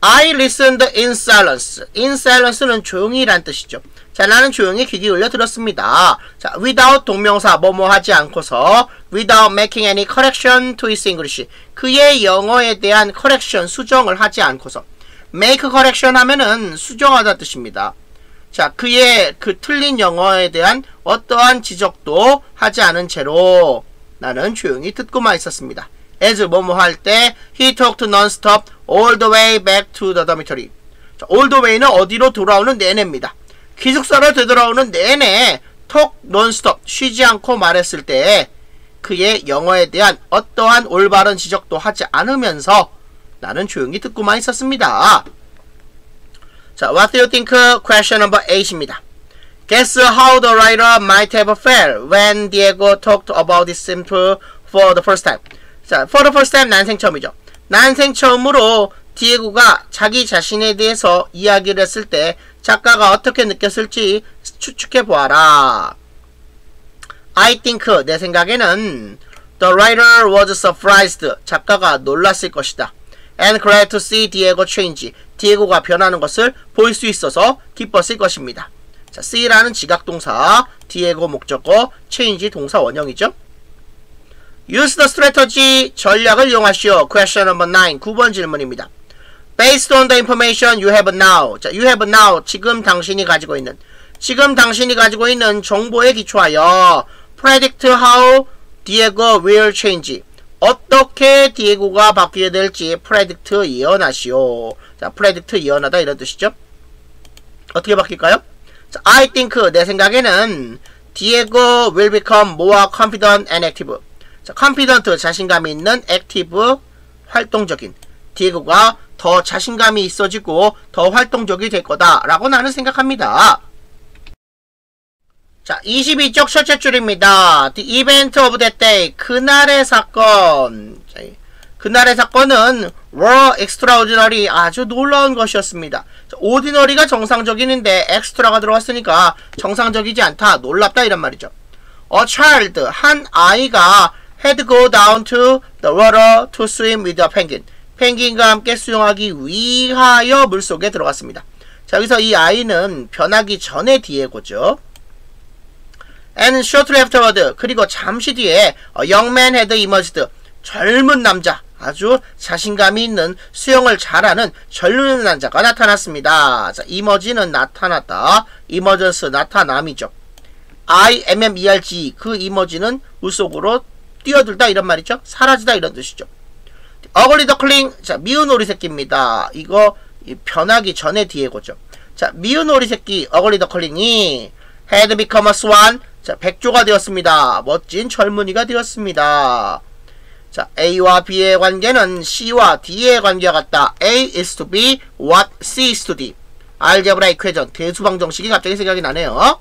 S2: I listened in silence. in silence는 조용히란 뜻이죠. 자, 나는 조용히 귀 기울여 들었습니다. 자, without 동명사 뭐뭐 하지 않고서 without making any correction to his English. 그의 영어에 대한 correction, 수정을 하지 않고서. make correction 하면은 수정하다 뜻입니다. 자, 그의 그 틀린 영어에 대한 어떠한 지적도 하지 않은 채로 나는 조용히 듣고만 있었습니다. as 뭐뭐 할 때 he talked non-stop all the way back to the dormitory. 자, all the way는 어디로 돌아오는 내내입니다. 기숙사로 되돌아오는 내내 talk non-stop 쉬지 않고 말했을 때 그의 영어에 대한 어떠한 올바른 지적도 하지 않으면서 나는 조용히 듣고만 있었습니다. 자, what do you think? question number eight입니다. Guess how the writer might have felt when Diego talked about this simple for the first time. 자, for the first time 난생 처음이죠. 난생 처음으로 디에고가 자기 자신에 대해서 이야기를 했을 때 작가가 어떻게 느꼈을지 추측해 보아라. I think 내 생각에는 the writer was surprised. 작가가 놀랐을 것이다. And glad to see Diego change. 디에고가 변하는 것을 볼 수 있어서 기뻤을 것입니다. 자, see라는 지각동사, 디에고 목적어, change 동사 원형이죠. Use the strategy. 전략을 이용하시오. Question number nine. 구 번 질문입니다. Based on the information you have now. 자, you have now. 지금 당신이 가지고 있는. 지금 당신이 가지고 있는 정보에 기초하여 predict how Diego will change. 어떻게 디에고가 바뀌게 될지 predict 예언하시오. 자, predict 예언하다 이런 뜻이죠. 어떻게 바뀔까요? 자, I think 내 생각에는 Diego will become more confident and active. 자, confident 자신감이 있는, active 활동적인. 디에고가 더 자신감이 있어지고 더 활동적이 될 거다라고 나는 생각합니다. 자, 이십이 쪽 첫째 줄입니다. The event of that day. 그날의 사건. 자, 그날의 사건은 were extraordinary. 아주 놀라운 것이었습니다. 자, ordinary가 정상적인인데 extra가 들어갔으니까 정상적이지 않다, 놀랍다 이란 말이죠. A child. 한 아이가 had go down to the water to swim with a penguin. 펭귄과 함께 수영하기 위하여 물속에 들어갔습니다. 자, 여기서 이 아이는 변하기 전에 디에고죠. And shortly afterward, 그리고 잠시 뒤에 a young man had emerged. 젊은 남자, 아주 자신감이 있는, 수영을 잘하는 젊은 남자가 나타났습니다. 자, emerge는 나타났다, emergence 나타남이죠. I M M E R G E, 그 emerge는 물속으로 뛰어들다 이런 말이죠. 사라지다 이런 뜻이죠. ugly duckling, 자, 미운 오리새끼입니다. 이거 변하기 전에 디에고죠. 자, 미운 오리새끼 ugly duckling이 had become a swan. 자, 백조가 되었습니다. 멋진 젊은이가 되었습니다. 자, A와 B의 관계는 C와 D의 관계와 같다. A is to be what C is to D. 알제브라 이퀘이션, 대수방 정식이 갑자기 생각이 나네요.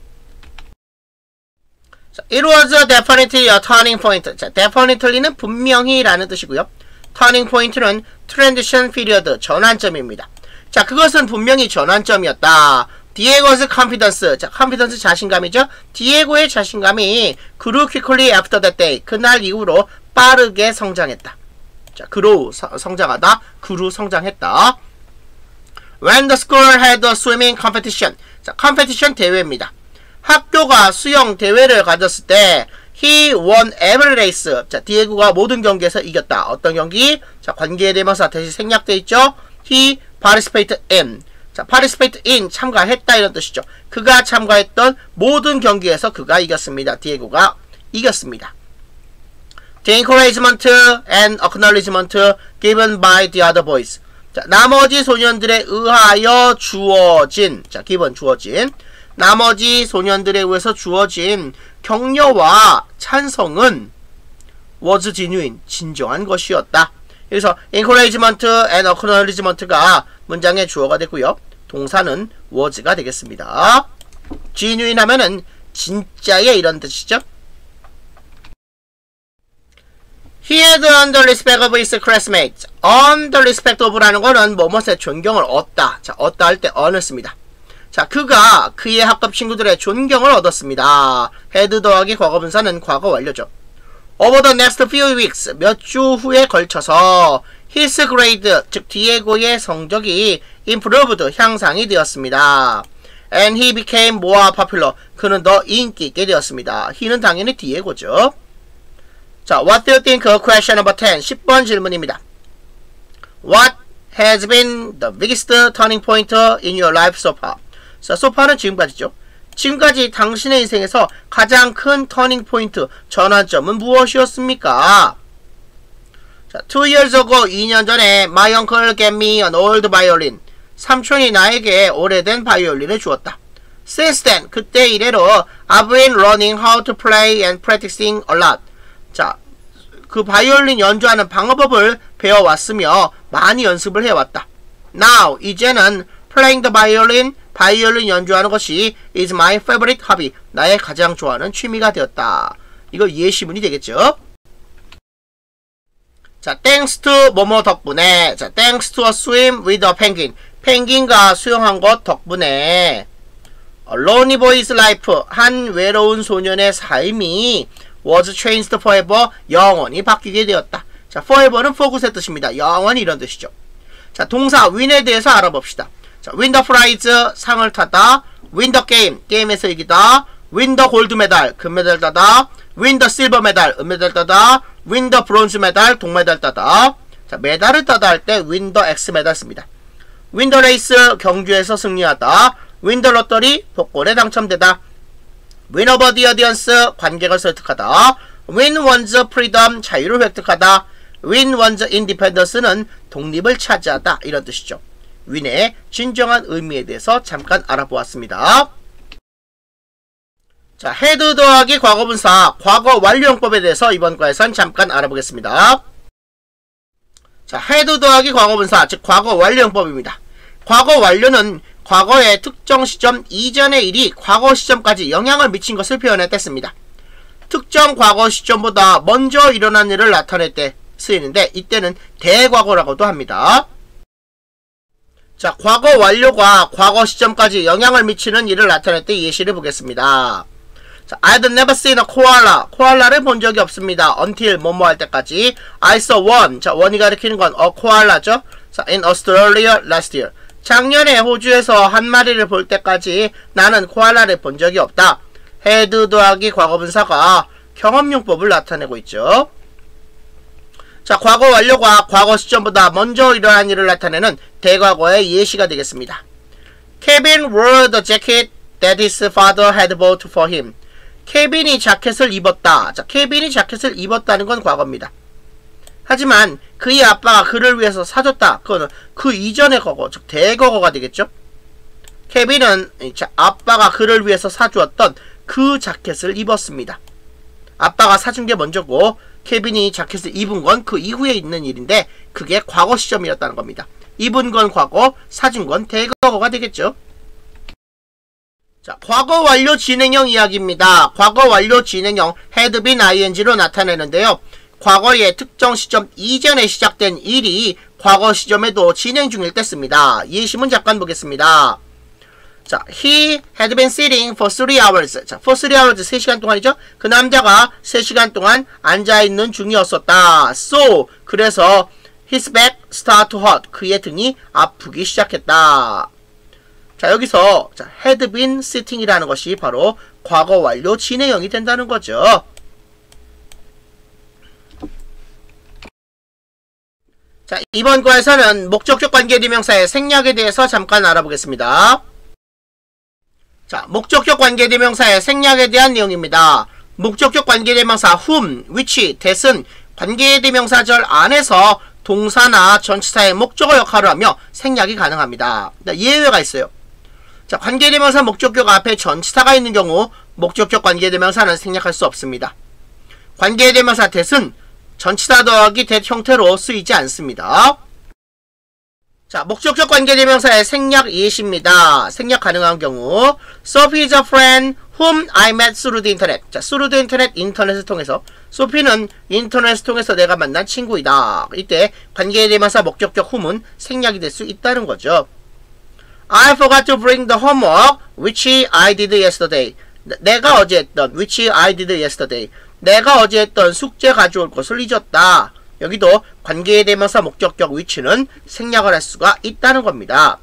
S2: 자, it was definitely a turning point. 자, definitely는 분명히 라는 뜻이고요. turning point는 transition period, 전환점입니다. 자, 그것은 분명히 전환점이었다. 디에고's confidence. 자, confidence 자신감이죠. 디에고의 자신감이 grew quickly after that day. 그날 이후로 빠르게 성장했다. 자, grow 성장하다, grew 성장했다. When the school had a swimming competition. 자, competition 대회입니다. 학교가 수영 대회를 가졌을 때 he won every race. 자, 디에고가 모든 경기에서 이겼다. 어떤 경기? 자, 관계의 대명사 대신 생략되어 있죠. he participated in. 자, participate in, 참가했다 이런 뜻이죠. 그가 참가했던 모든 경기에서 그가 이겼습니다. 디에고가 이겼습니다. The encouragement and acknowledgement given by the other boys. 자, 나머지 소년들에 의하여 주어진, 자, given 주어진, 나머지 소년들에 의해서 주어진 격려와 찬성은 was genuine, 진정한 것이었다. 그래서 encouragement and acknowledgement가 문장의 주어가 되고요. 동사는 was가 되겠습니다. genuine 하면은 진짜의 이런 뜻이죠. He had earned the respect of his classmates. earn the respect of라는 거는 뭐뭇의 존경을 얻다. 자, 얻다 할 때 earn을 씁니다. 자, 그가 그의 학급 친구들의 존경을 얻었습니다. had 더하기 과거분사는 과거 완료죠. Over the next few weeks, 몇 주 후에 걸쳐서 his grade, 즉 디에고의 성적이 improved, 향상이 되었습니다. And he became more popular. 그는 더 인기 있게 되었습니다. he는 당연히 디에고죠. 자, what do you think? question number ten. 십 번 질문입니다. What has been the biggest turning point in your life so far? 자, so far는 지금까지죠. 지금까지 당신의 인생에서 가장 큰 터닝 포인트, 전환점은 무엇이었습니까? 자, two years ago, 이 년 전에 my uncle gave me an old violin. 삼촌이 나에게 오래된 바이올린을 주었다. Since then, 그때 이래로 I've been learning how to play and practicing a lot. 자, 그 바이올린 연주하는 방법을 배워왔으며 많이 연습을 해왔다. Now, 이제는 playing the violin, 바이올린 연주하는 것이 is my favorite hobby. 나의 가장 좋아하는 취미가 되었다. 이거 예시문이 되겠죠? 자, thanks to 뭐뭐 덕분에. 자, thanks to a swim with a penguin. 펭귄과 수영한 것 덕분에 a lonely boy's life. 한 외로운 소년의 삶이 was changed forever. 영원히 바뀌게 되었다. 자, forever는 forget의 뜻입니다. 영원히 이런 뜻이죠. 자, 동사 win에 대해서 알아봅시다. 자, win the prize, 상을 타다. win the game, 게임에서 이기다. win the gold medal, 금메달 따다. win the silver medal, 은메달 따다. win the bronze medal, 동메달 따다. 자, 메달을 따다 할 때 win the X 메달 씁니다. win the race, 경주에서 승리하다. win the lottery, 복권에 당첨되다. win over the audience, 관객을 설득하다. win one's freedom, 자유를 획득하다. win one's independence는 독립을 차지하다. 이런 뜻이죠. win의 진정한 의미에 대해서 잠깐 알아보았습니다. 자, had 더하기 과거분사, 과거 완료형법에 대해서 이번 과에선 잠깐 알아보겠습니다. 자, had 더하기 과거분사, 즉 과거 완료형법입니다. 과거 완료는 과거의 특정 시점 이전의 일이 과거 시점까지 영향을 미친 것을 표현할 때 씁니다. 특정 과거 시점보다 먼저 일어난 일을 나타낼 때 쓰이는데 이때는 대과거라고도 합니다. 자, 과거 완료가 과거 시점까지 영향을 미치는 일을 나타낼 때 예시를 보겠습니다. 자, I'd never seen a koala. 코알라를 본 적이 없습니다. until 뭐뭐 할 때까지. I saw one. 자, one이 가리키는 건 a koala죠. 자, in Australia last year. 작년에 호주에서 한 마리를 볼 때까지 나는 코알라를 본 적이 없다. had 더하기 과거분사가 경험용법을 나타내고 있죠. 자, 과거 완료가 과거 시점보다 먼저 일어난 일을 나타내는 대과거의 예시가 되겠습니다. Kevin wore the jacket that his father had bought for him. 케빈이 자켓을 입었다. 자, 케빈이 자켓을 입었다는 건 과거입니다. 하지만 그의 아빠가 그를 위해서 사줬다. 그거는 그 이전의 과거, 즉 대과거가 되겠죠. 케빈은 자, 아빠가 그를 위해서 사주었던 그 자켓을 입었습니다. 아빠가 사준 게 먼저고 케빈이 자켓을 입은 건 그 이후에 있는 일인데 그게 과거 시점이었다는 겁니다. 입은 건 과거, 사준 건 대과거가 되겠죠. 자, 과거 완료 진행형 이야기입니다. 과거 완료 진행형 had been ing로 나타내는데요. 과거의 특정 시점 이전에 시작된 일이 과거 시점에도 진행 중일 때 씁니다. 예시문 잠깐 보겠습니다. 자, he had been sitting for three hours. 자, for three hours 세 시간 동안이죠. 그 남자가 세 시간 동안 앉아있는 중이었었다. So, 그래서 his back started to hurt. 그의 등이 아프기 시작했다. 자, 여기서 자, had been sitting이라는 것이 바로 과거 완료 진행형이 된다는 거죠. 자, 이번 과에서는 목적격 관계대명사의 생략에 대해서 잠깐 알아보겠습니다. 자, 목적격 관계대명사의 생략에 대한 내용입니다. 목적격 관계대명사 whom, which, that은 관계대명사절 안에서 동사나 전치사의 목적어 역할을 하며 생략이 가능합니다. 예외가 있어요. 자, 관계대명사 목적격 앞에 전치사가 있는 경우 목적격 관계대명사는 생략할 수 없습니다. 관계대명사 that은 전치사 더하기 that 형태로 쓰이지 않습니다. 자, 목적격 관계대명사의 생략 예시입니다. 생략 가능한 경우 Sophie is a friend whom I met through the internet. 자, through the internet, 인터넷을 통해서. 소피는 인터넷을 통해서 내가 만난 친구이다. 이때 관계대명사 목적격 whom은 생략이 될 수 있다는 거죠. I forgot to bring the homework which I did yesterday. 내가 어제 했던 which I did yesterday. 내가 어제 했던 숙제 가져올 것을 잊었다. 여기도 관계의 대명사 목적격 위치는 생략을 할 수가 있다는 겁니다.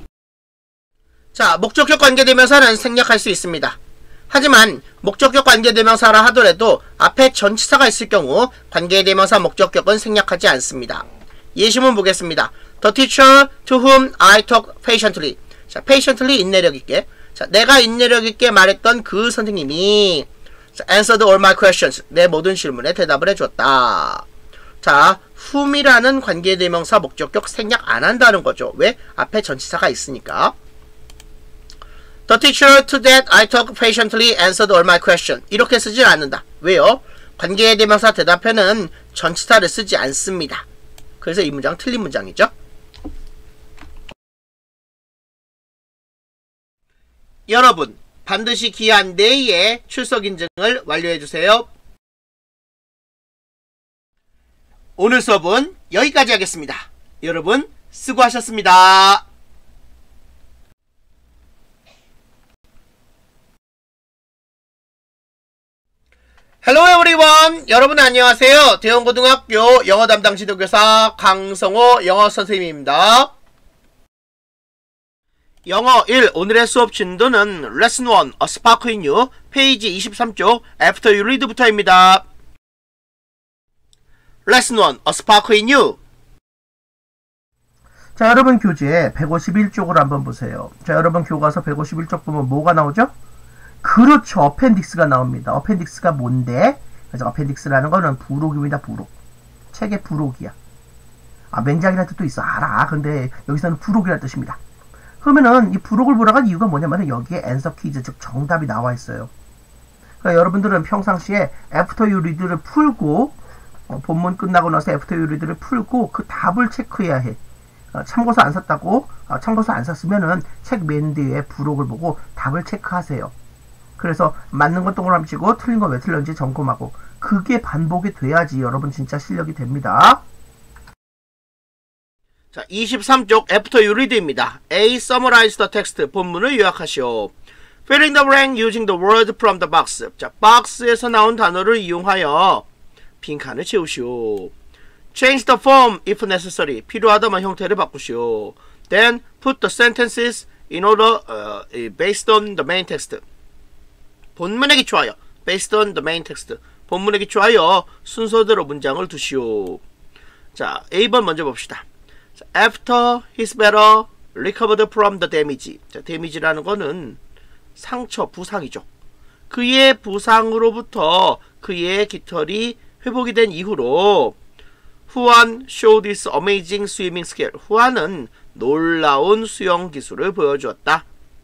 S2: 자, 목적격 관계대명사는 생략할 수 있습니다. 하지만 목적격 관계대명사라 하더라도 앞에 전치사가 있을 경우 관계대명사 목적격은 생략하지 않습니다. 예시문 보겠습니다. The teacher to whom I talked patiently. 자, patiently 인내력 있게. 자, 내가 인내력 있게 말했던 그 선생님이 자, answered all my questions. 내 모든 질문에 대답을 해줬다. 자, whom이라는 관계대명사 목적격 생략 안 한다는 거죠. 왜? 앞에 전치사가 있으니까. The teacher to that I talked patiently answered all my questions. 이렇게 쓰지 않는다. 왜요? 관계대명사 대답에는 전치사를 쓰지 않습니다. 그래서 이 문장 틀린 문장이죠. 여러분, 반드시 기한 내에 출석 인증을 완료해주세요. 오늘 수업은 여기까지 하겠습니다. 여러분, 수고하셨습니다. Hello everyone! 여러분 안녕하세요. 대원고등학교 영어 담당 지도교사 강성호 영어 선생님입니다. 영어 일 오늘의 수업 진도는 레슨 일 A Spark in You 페이지 이십삼 쪽 After You Read부터입니다. 레슨 일 A Spark in You.
S3: 자, 여러분 교재 백오십일 쪽으로 한번 보세요. 자, 여러분 교과서 백오십일 쪽 보면 뭐가 나오죠? 그렇죠. 어펜딕스가 나옵니다. 어펜딕스가 뭔데? 그래서 어펜딕스라는 거는 부록입니다. 부록. 책의 부록이야. 아, 맹장이라는 뜻도 있어. 알아. 근데 여기서는 부록이라는 뜻입니다. 그러면은 이 부록을 보라고 한 이유가 뭐냐면 여기에 앤서 퀴즈, 즉 정답이 나와 있어요. 그러니까 여러분들은 평상시에 After You Read를 풀고 어, 본문 끝나고 나서 After You Read를 풀고 그 답을 체크해야 해. 어, 참고서 안 샀다고 어, 참고서 안 샀으면은 책 맨 뒤에 부록을 보고 답을 체크하세요. 그래서 맞는 건 동그라미 치고 틀린 건 왜 틀렸는지 점검하고 그게 반복이 돼야지 여러분 진짜 실력이 됩니다.
S2: 자, 이십삼 쪽 After You Read입니다. A. Summarize the text. 본문을 요약하시오. Filling the blank using the word from the box. 자, 박스에서 나온 단어를 이용하여 빈칸을 채우시오. Change the form if necessary. 필요하다면 형태를 바꾸시오. Then put the sentences in order uh, based on the main text. 본문에 기초하여 based on the main text. 본문에 기초하여 순서대로 문장을 두시오. 자, A 번 먼저 봅시다. 자, After his battle recovered from the damage. 자, damage라는 거는 상처, 부상이죠. 그의 부상으로부터 그의 깃털이 회복이 된 이후로 후안 showed his amazing swimming skill. 후안은 놀라운 수영 기술을 보여주었다.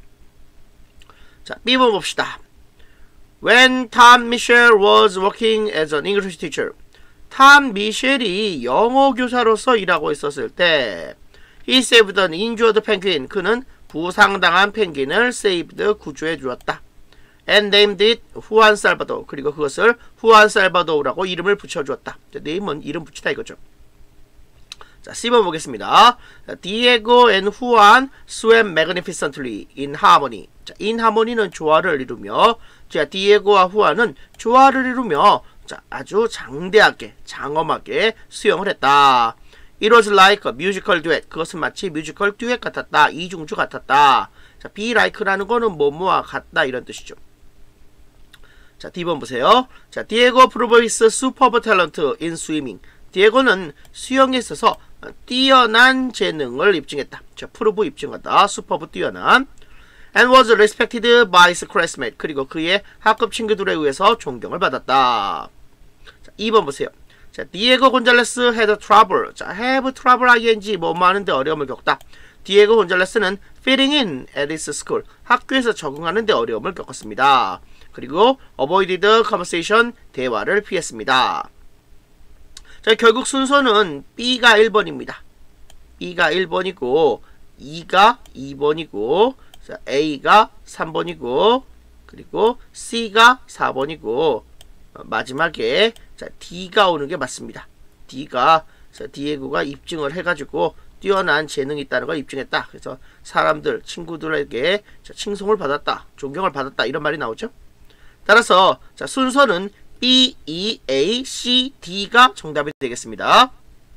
S2: 자, B 번 봅시다. When Tom Mitchell was working as an English teacher. 탐 미셸이 영어 교사로서 일하고 있었을 때 He saved an injured penguin. 그는 부상당한 펭귄을 saved, 구조해 주었다. And named it 후안 살바도. 그리고 그것을 후안 살바도라고 이름을 붙여주었다. 네임은 이름 붙이다 이거죠. 자, C 번 보겠습니다. Diego and Juan swam magnificently in harmony. 자, in harmony는 조화를 이루며, 자, 디에고와 후안은 조화를 이루며 자, 아주 장대하게, 장엄하게 수영을 했다. It was like a musical duet. 그것은 마치 뮤지컬 듀엣 같았다. 이중주 같았다. 자, be like라는 거는 뭐뭐와 같다 이런 뜻이죠. 자, D 번 보세요. 자, 디에고 proved his superb talent in swimming. 디에고는 수영에 있어서 뛰어난 재능을 입증했다. 자, 프로브 입증하다. superb 뛰어난. And was respected by his classmates. 그리고 그의 학급 친구들에 의해서 존경을 받았다. 자, 이 번 보세요. 자, 디에고 곤잘레스 had trouble. 자, have trouble ing 뭐뭐 하는데 어려움을 겪다. 디에고 곤잘레스는 fitting in at his school. 학교에서 적응하는데 어려움을 겪었습니다. 그리고 avoided conversation. 대화를 피했습니다. 자, 결국 순서는 B가 일 번입니다. B가 일 번이고 E가 이 번이고 자, A가 삼 번이고 그리고 C가 사 번이고 어, 마지막에 자, D가 오는 게 맞습니다. D가 자, 디에고가 입증을 해가지고 뛰어난 재능이 있다는 걸 입증했다. 그래서 사람들, 친구들에게 자, 칭송을 받았다, 존경을 받았다 이런 말이 나오죠. 따라서 자, 순서는 B, E, A, C, D가 정답이 되겠습니다.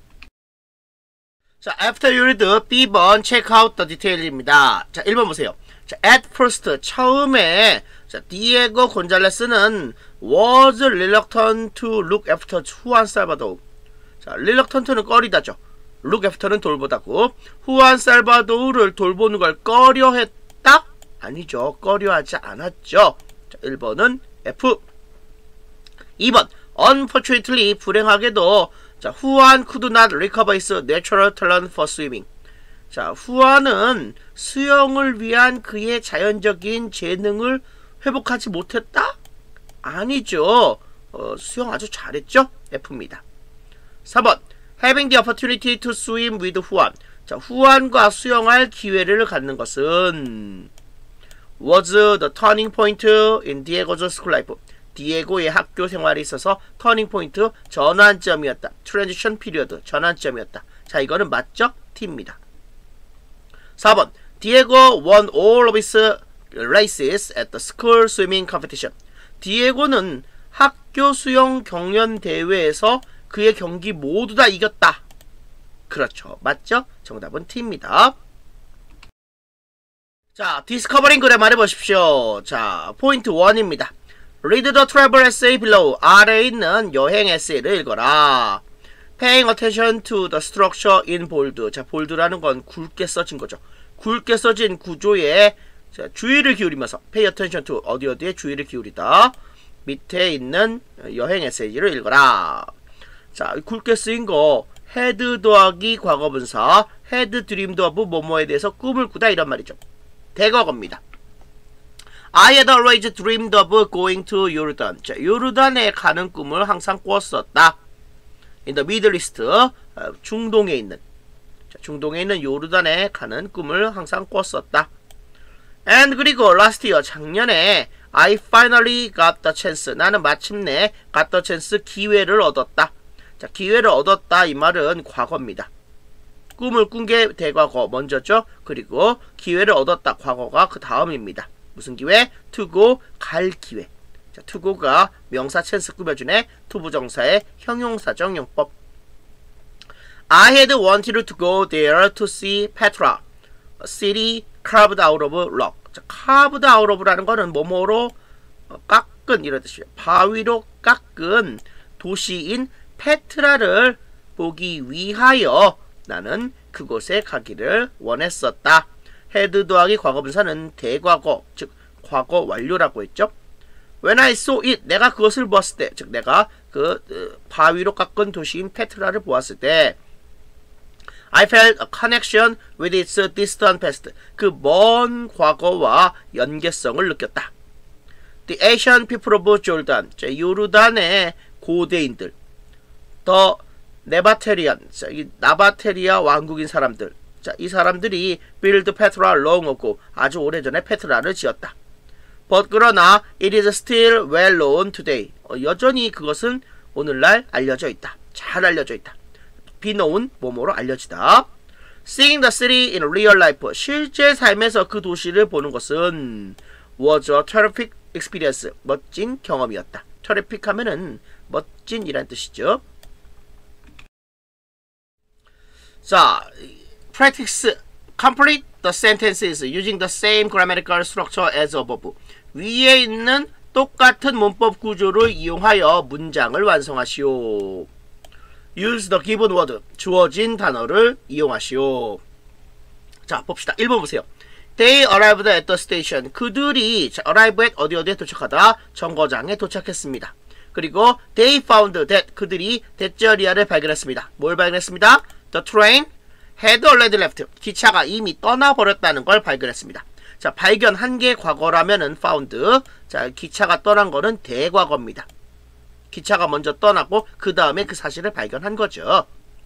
S2: 자, after you read B번 check out the detail입니다. 자, 일 번 보세요. 자, at first 처음에 자, 디에고 곤잘레스는 was reluctant to look after 후안 살바도르. 자, reluctant는 꺼리다죠. look after는 돌보다고. 후안 살바도르를 돌보는 걸 꺼려했다? 아니죠. 꺼려하지 않았죠. 자, 일 번은 F. 이 번 unfortunately 불행하게도 자, 후안 could not recover his natural talent for swimming. 자, 후안은 수영을 위한 그의 자연적인 재능을 회복하지 못했다? 아니죠. 어, 수영 아주 잘했죠? F입니다. 사 번 having the opportunity to swim with 후안. 자, 후안과 수영할 기회를 갖는 것은 was the turning point in Diego's school life. 디에고의 학교 생활에 있어서 터닝 포인트, 전환점이었다. 트랜지션 피리어드, 전환점이었다. 자, 이거는 맞죠? T입니다. 사 번 디에고 won all of his races at the school swimming competition. 디에고는 학교 수영 경연 대회에서 그의 경기 모두 다 이겼다. 그렇죠. 맞죠? 정답은 T입니다. 자, 디스커버링 그래머 해보십시오. 자, 포인트 일입니다. Read the travel essay below. 아래에 있는 여행 에세이를 읽어라. Paying attention to the structure in bold. 자, bold라는 건 굵게 써진 거죠. 굵게 써진 구조에 자, 주의를 기울이면서 pay attention to 어디 어디에 주의를 기울이다. 밑에 있는 여행 에세이를 읽어라. 자, 굵게 쓰인 거 had 더하기 과거분사 had dreamed of 뭐뭐에 대해서 꿈을 꾸다 이런 말이죠. 대과거입니다. I had always dreamed of going to Jordan. 자, 요르단에 가는 꿈을 항상 꿨었다. In the Middle East, 중동에 있는, 자, 중동에 있는 요르단에 가는 꿈을 항상 꿨었다. And 그리고 last year, 작년에 I finally got the chance. 나는 마침내 got the chance, 기회를 얻었다. 자, 기회를 얻었다 이 말은 과거입니다. 꿈을 꾼 게 대과거 먼저죠. 그리고 기회를 얻었다 과거가 그 다음입니다. 무슨 기회? to go, 갈 기회. 자, to go가 명사 찬스 꾸며주네. 투부정사의 형용사적 용법. I had wanted to go there to see Petra, a city carved out of rock. 자, carved out of라는 거는 뭐뭐로 어, 깎은 이런 뜻이에요. 바위로 깎은 도시인 페트라를 보기 위하여 나는 그곳에 가기를 원했었다. had 더하기 과거분사는 대과거, 즉 과거 완료라고 했죠. When I saw it, 내가 그것을 보았을 때, 즉 내가 그 어, 바위로 깎은 도시인 페트라를 보았을 때 I felt a connection with its distant past. 그 먼 과거와 연계성을 느꼈다. The ancient people of Jordan, 자, 요르단의 고대인들, The 네바테리안, 자, 이 나바테리아 왕국인 사람들, 자, 이 사람들이 build Petra long ago, 아주 오래전에 페트라를 지었다. But 그러나 it is still well known today. 어, 여전히 그것은 오늘날 알려져 있다. 잘 알려져 있다. be known, 뭐뭐로 알려지다. Seeing the city in real life, 실제 삶에서 그 도시를 보는 것은 was a terrific experience, 멋진 경험이었다. terrific 하면은 멋진이란 뜻이죠. 자, practice complete the sentences using the same grammatical structure as above. 위에 있는 똑같은 문법 구조를 이용하여 문장을 완성하시오. Use the given word. 주어진 단어를 이용하시오. 자, 봅시다. 일 번 보세요. They arrived at the station. 그들이 자, arrive at 어디 어디에 도착하다. 정거장에 도착했습니다. 그리고 they found that. 그들이 대저리아를 발견했습니다. 뭘 발견했습니다? The train had already left. 기차가 이미 떠나버렸다는 걸 발견했습니다. 자, 발견한 게 과거라면은 found. 자, 기차가 떠난 거는 대과거입니다. 기차가 먼저 떠나고 그 다음에 그 사실을 발견한 거죠.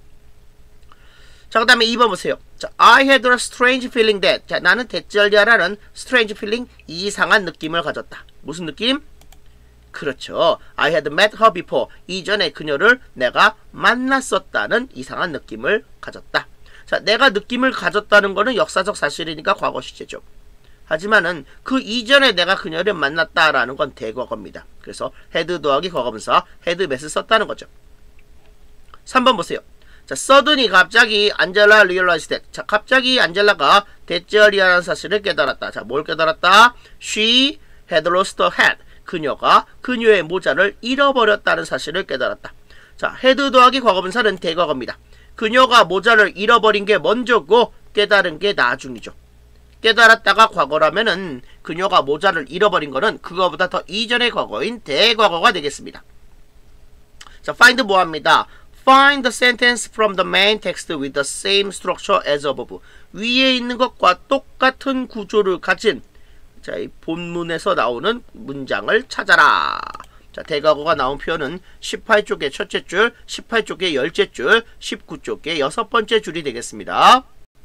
S2: 자, 그 다음에 이 번 보세요. 자, I had a strange feeling that. 자, 나는 대절리아라는 strange feeling, 이상한 느낌을 가졌다. 무슨 느낌? 그렇죠. I had met her before. 이전에 그녀를 내가 만났었다는 이상한 느낌을 가졌다. 자, 내가 느낌을 가졌다는 거는 역사적 사실이니까 과거 시제죠. 하지만은 그 이전에 내가 그녀를 만났다라는 건 대과거입니다. 그래서 had 더하기 과거분사 had met을 썼다는 거죠. 삼 번 보세요. 자, suddenly 갑자기 안젤라 realized that. 자, 갑자기 안젤라가 대절이라는 사실을 깨달았다. 자, 뭘 깨달았다? She had lost her hat. 그녀가 그녀의 모자를 잃어버렸다는 사실을 깨달았다. 자, had 더하기 과거분사는 대과거입니다. 그녀가 모자를 잃어버린 게 먼저고 깨달은 게 나중이죠. 깨달았다가 과거라면은 그녀가 모자를 잃어버린 거는 그거보다 더 이전의 과거인 대과거가 되겠습니다. 자, find 뭐합니다? Find the sentence from the main text with the same structure as above. 위에 있는 것과 똑같은 구조를 가진 자, 이 본문에서 나오는 문장을 찾아라. 자, 대과거가 나온 표현은 십팔 쪽의 첫째 줄, 십팔 쪽의 열째 줄, 십구 쪽의 여섯 번째 줄이 되겠습니다.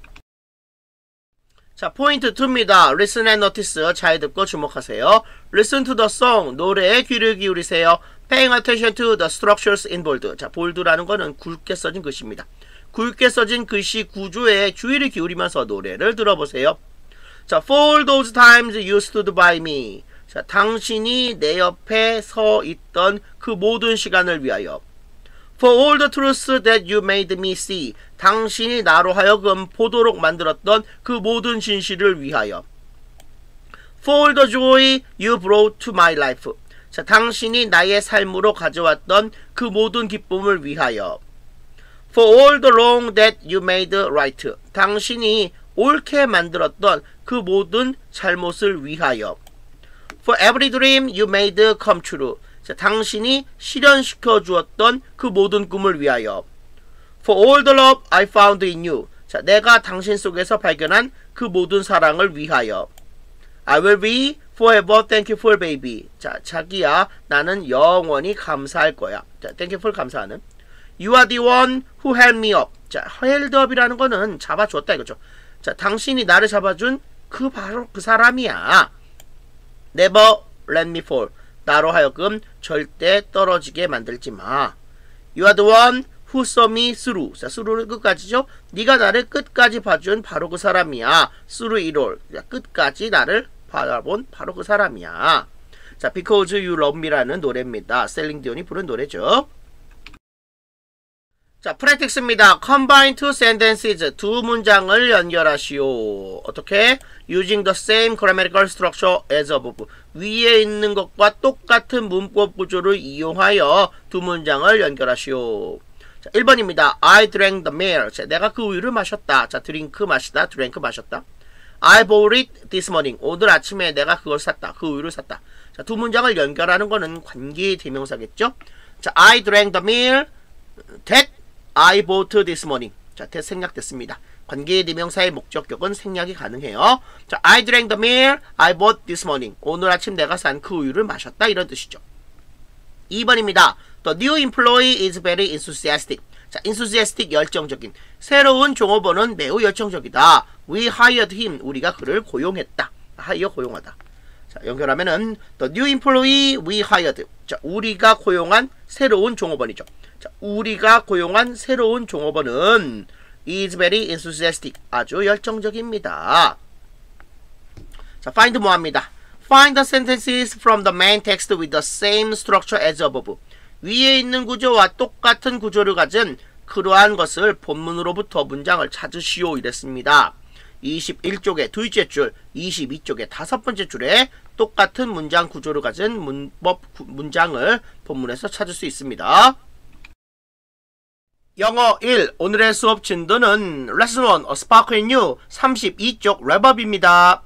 S2: 자, 포인트 이입니다. Listen and notice. 잘 듣고 주목하세요. Listen to the song. 노래에 귀를 기울이세요. Paying attention to the structures in bold. 자, 볼드라는 거는 굵게 써진 글씨입니다. 굵게 써진 글씨 구조에 주의를 기울이면서 노래를 들어보세요. 자, for those times you stood by me. 자, 당신이 내 옆에 서 있던 그 모든 시간을 위하여. For all the truths that you made me see. 당신이 나로 하여금 보도록 만들었던 그 모든 진실을 위하여. For all the joy you brought to my life. 자, 당신이 나의 삶으로 가져왔던 그 모든 기쁨을 위하여. For all the wrong that you made right. 당신이 옳게 만들었던 그 모든 잘못을 위하여. For every dream you made come true. 자, 당신이 실현시켜 주었던 그 모든 꿈을 위하여. For all the love I found in you. 자, 내가 당신 속에서 발견한 그 모든 사랑을 위하여. I will be forever thankful, baby. 자, 자기야, 나는 영원히 감사할 거야. 자, thankful 감사하는. You are the one who held me up. 자, held up이라는 거는 잡아주었다 이거죠. 자, 당신이 나를 잡아준 그 바로 그 사람이야. Never let me fall. 나로 하여금 절대 떨어지게 만들지 마. You are the one who saw me through. 자, through는 끝까지죠. 네가 나를 끝까지 봐준 바로 그 사람이야. through it all. 자, 끝까지 나를 바라본 바로 그 사람이야. 자, Because You Love Me라는 노래입니다. 셀링 디온이 부른 노래죠. 자, 프랙틱스입니다. Combine two sentences. 두 문장을 연결하시오. 어떻게? Using the same grammatical structure as above. 위에 있는 것과 똑같은 문법 구조를 이용하여 두 문장을 연결하시오. 자, 일 번입니다. I drank the milk. 자, 내가 그 우유를 마셨다. 자, drink 마시다. drank 마셨다. I bought it this morning. 오늘 아침에 내가 그걸 샀다. 그 우유를 샀다. 자, 두 문장을 연결하는 거는 관계 대명사겠죠? 자, I drank the milk that I bought this morning. 자, that 생략됐습니다. 관계 대명사의 목적격은 생략이 가능해요. 자, I drank the milk I bought this morning. 오늘 아침 내가 산 그 우유를 마셨다. 이런 뜻이죠. 이 번입니다. The new employee is very enthusiastic. 자, enthusiastic 열정적인. 새로운 종업원은 매우 열정적이다. We hired him. 우리가 그를 고용했다. hire 고용하다. 자, 연결하면은 the new employee we hired. 자, 우리가 고용한 새로운 종업원이죠. 자, 우리가 고용한 새로운 종업원은 is very enthusiastic. 아주 열정적입니다. 자, find 뭐합니다? Find the sentences from the main text with the same structure as above. 위에 있는 구조와 똑같은 구조를 가진 그러한 것을 본문으로부터 문장을 찾으시오 이랬습니다. 이십일 쪽의 둘째 줄, 이십이 쪽의 다섯 번째 줄에 똑같은 문장 구조를 가진 문법 구, 문장을 본문에서 찾을 수 있습니다. 영어 일, 오늘의 수업 진도는 레슨 일, A Sparkle in You 삼십이 쪽 랩업입니다.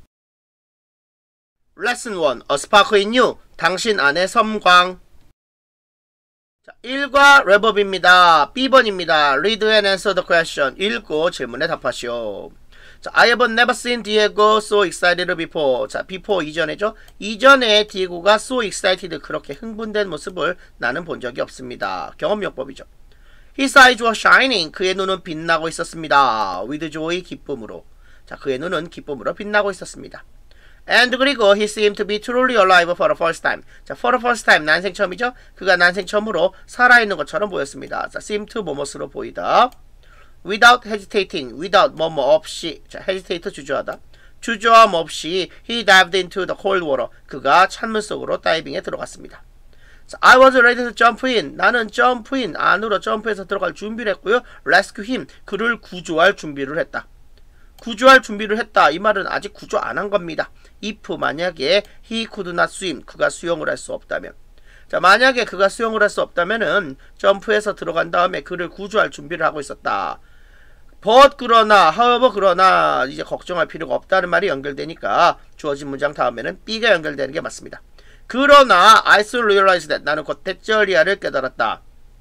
S2: 레슨 일, A Sparkle in You 당신 안의 섬광. 자, 일과 랩업입니다. 비 번입니다. Read and answer the question. 읽고 질문에 답하시오. 자, I have never seen Diego so excited before. 자, before 이전에죠. 이전에 디에고가 so excited 그렇게 흥분된 모습을 나는 본 적이 없습니다. 경험용법이죠. His eyes were shining. 그의 눈은 빛나고 있었습니다. With joy, 기쁨으로. 자, 그의 눈은 기쁨으로 빛나고 있었습니다. And 그리고 he seemed to be truly alive for the first time. 자, for the first time, 난생 처음이죠? 그가 난생 처음으로 살아있는 것처럼 보였습니다. 자, seem to 뭐뭐스로 보이다. Without hesitating, without 뭐뭐 없이. 자, hesitate 주저하다. 주저함 없이 he dived into the cold water. 그가 찬물 속으로 다이빙에 들어갔습니다. I was ready to jump in. 나는 점프 인 안으로 점프해서 들어갈 준비를 했고요. rescue him. 그를 구조할 준비를 했다. 구조할 준비를 했다. 이 말은 아직 구조 안 한 겁니다. if 만약에 he could not swim. 그가 수영을 할 수 없다면. 자, 만약에 그가 수영을 할 수 없다면은 점프해서 들어간 다음에 그를 구조할 준비를 하고 있었다. but 그러나 however 그러나 이제 걱정할 필요가 없다는 말이 연결되니까 주어진 문장 다음에는 B가 연결되는 게 맞습니다. 그러나 I soon realized that 나는 곧 대절이야를 깨달았다.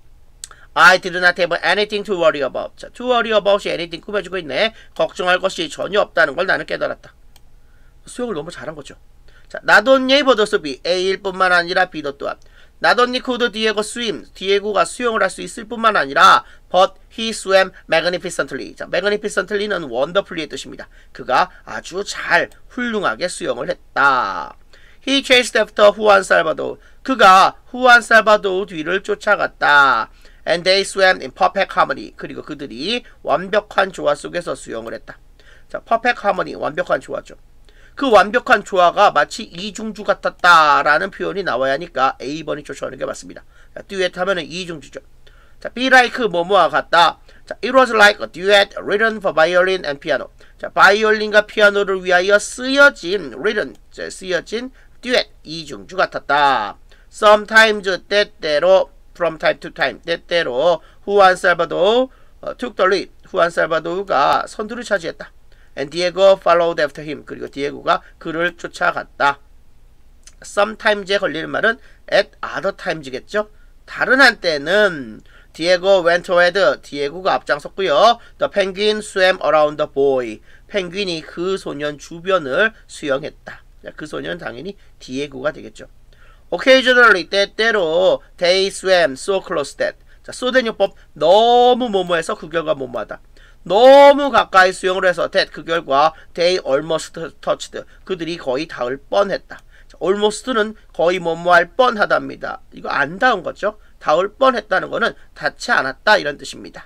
S2: I did not have anything to worry about. 자, to worry about이 anything 꾸며주고 있네. 걱정할 것이 전혀 없다는 걸 나는 깨달았다. 수영을 너무 잘한 거죠. 자, not only but also B. A일 뿐만 아니라 B도 또한. Not only could Diego swim. 디에고가 수영을 할 수 있을 뿐만 아니라 but he swam magnificently. 자, magnificently는 wonderfully의 뜻입니다. 그가 아주 잘 훌륭하게 수영을 했다. He chased after Juan Salvador. 그가 후안 살바도르 뒤를 쫓아갔다. And they swam in perfect harmony. 그리고 그들이 완벽한 조화 속에서 수영을 했다. 자, perfect harmony, 완벽한 조화죠. 그 완벽한 조화가 마치 이중주 같았다라는 표현이 나와야 하니까 A번이 쫓아오는 게 맞습니다. 자, 듀엣 하면은 이중주죠. 자, be like 뭐뭐와 같다. 자, it was like a duet written for violin and piano. 자, 바이올린과 피아노를 위하여 쓰여진 written, 자, 쓰여진 듀엣, 이중주 같았다. Sometimes, 때때로, from time to time, 때때로 후안 살바도르 어, took the lead. 후안 살바도르가 선두를 차지했다. And Diego followed after him. 그리고 디에고가 그를 쫓아갔다. Sometimes에 걸리는 말은 at other times겠죠. 다른 한때는 Diego went ahead. 디에고가 앞장섰고요. The penguin swam around the boy. 펭귄이 그 소년 주변을 수영했다. 그 소년은 당연히 디에고가 되겠죠. Occasionally, 때때로 they swam so close that. 자, 소대용법 너무 뭐뭐해서 그 결과 뭐뭐하다. 너무 가까이 수영을 해서 that 그 결과 they almost touched. 그들이 거의 닿을 뻔했다. 자, almost는 거의 뭐뭐할 뻔하답니다. 이거 안 닿은 거죠. 닿을 뻔했다는 거는 닿지 않았다 이런 뜻입니다.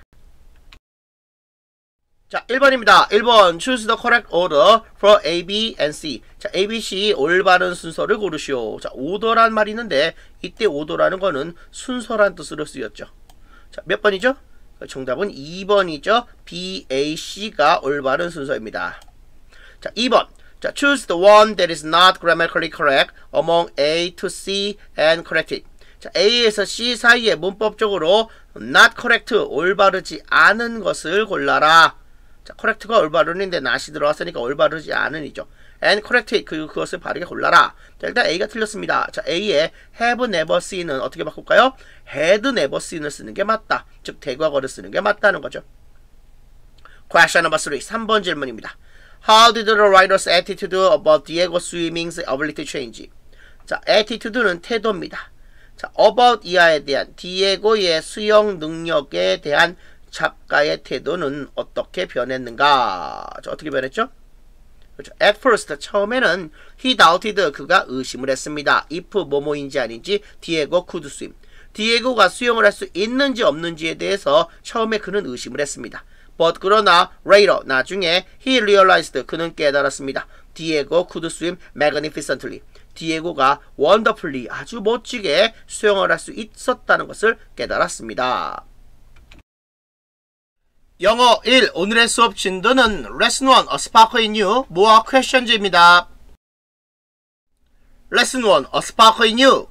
S2: 자, 일 번입니다. 일 번 choose the correct order for A, B, and C. 자, A, B, C 올바른 순서를 고르시오. 자, 오더란 말이 있는데 이때 오더라는 거는 순서란 뜻으로 쓰였죠. 자, 몇 번이죠? 정답은 이 번이죠. B, A, C가 올바른 순서입니다. 자, 이 번. 자, choose the one that is not grammatically correct among A to C and correct it. 자, A에서 C 사이에 문법적으로 not correct, 올바르지 않은 것을 골라라. 자, correct가 올바른인데 not이 들어왔으니까 올바르지 않은이죠. and correct it, 그, 그것을 바르게 골라라. 자, 일단 A가 틀렸습니다. 자, A에 have never seen은 어떻게 바꿀까요? had never seen을 쓰는 게 맞다. 즉, 대과거를 쓰는 게 맞다는 거죠. Question number three. 삼 번 질문입니다. How did the writer's attitude about Diego swimming's ability change? 자, attitude는 태도입니다. 자, about 이하에 대한 디에고의 수영 능력에 대한 작가의 태도는 어떻게 변했는가? 자, 어떻게 변했죠? 그렇죠. At first, 처음에는 he doubted, 그가 의심을 했습니다. if 뭐뭐인지 아닌지 디에고 could swim. 디에고가 수영을 할 수 있는지 없는지에 대해서 처음에 그는 의심을 했습니다. But 그러나 later, 나중에 he realized, 그는 깨달았습니다. 디에고 could swim magnificently. 디에고가 wonderfully, 아주 멋지게 수영을 할 수 있었다는 것을 깨달았습니다. 영어 일. 오늘의 수업 진도는 Lesson 일, A Spark in You, 뭐와 Questions입니다. Lesson 일, A Spark in You.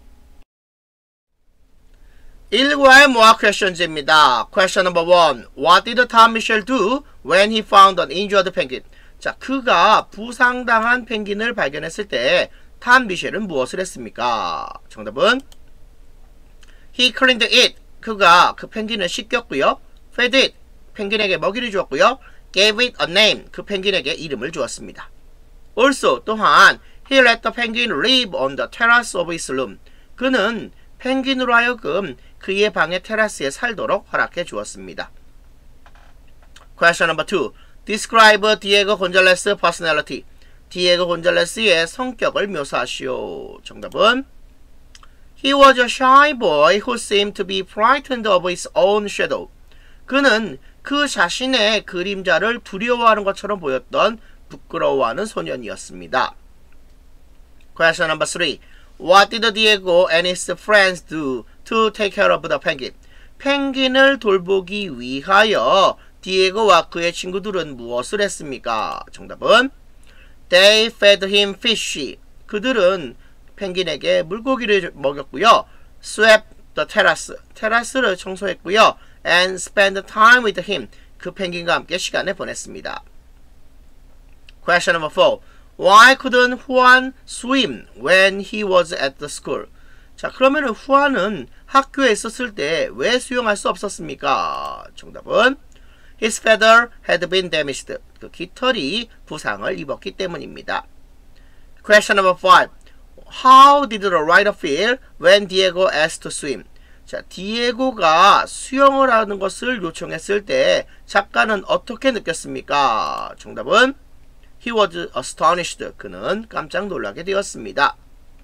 S2: 일과의 뭐와 Questions입니다. Question number one. What did Tom Mitchell do when he found an injured penguin? 자, 그가 부상당한 펭귄을 발견했을 때 탐 미셸은 무엇을 했습니까? 정답은 He cleaned it. 그가 그 펭귄을 씻겼고요. Fed it. 펭귄에게 먹이를 주었고요. Gave it a name. 그 펭귄에게 이름을 주었습니다. Also, 또한 He let the penguin live on the terrace of his room. 그는 펭귄으로 하여금 그의 방의 테라스에 살도록 허락해 주었습니다. Question number two. Describe Diego Gonzalez's personality. 디에고 곤잘레스의 성격을 묘사하시오. 정답은 He was a shy boy who seemed to be frightened of his own shadow. 그는 그 자신의 그림자를 두려워하는 것처럼 보였던 부끄러워하는 소년이었습니다. Question number three. What did Diego and his friends do to take care of the penguin? 펭귄을 돌보기 위하여 디에고와 그의 친구들은 무엇을 했습니까? 정답은 They fed him fish. 그들은 펭귄에게 물고기를 먹였고요. Swept the terrace. 테라스를 청소했고요. And spent time with him. 그 펭귄과 함께 시간을 보냈습니다. Question number four. Why couldn't Juan swim when he was at the school? 자, 그러면은 후안은 학교에 있었을 때 왜 수영할 수 없었습니까? 정답은 His feather had been damaged. 그 깃털이 부상을 입었기 때문입니다. Question number five. How did the writer feel when Diego asked to swim? 자, 디에고가 수영을 하는 것을 요청했을 때 작가는 어떻게 느꼈습니까? 정답은 He was astonished. 그는 깜짝 놀라게 되었습니다.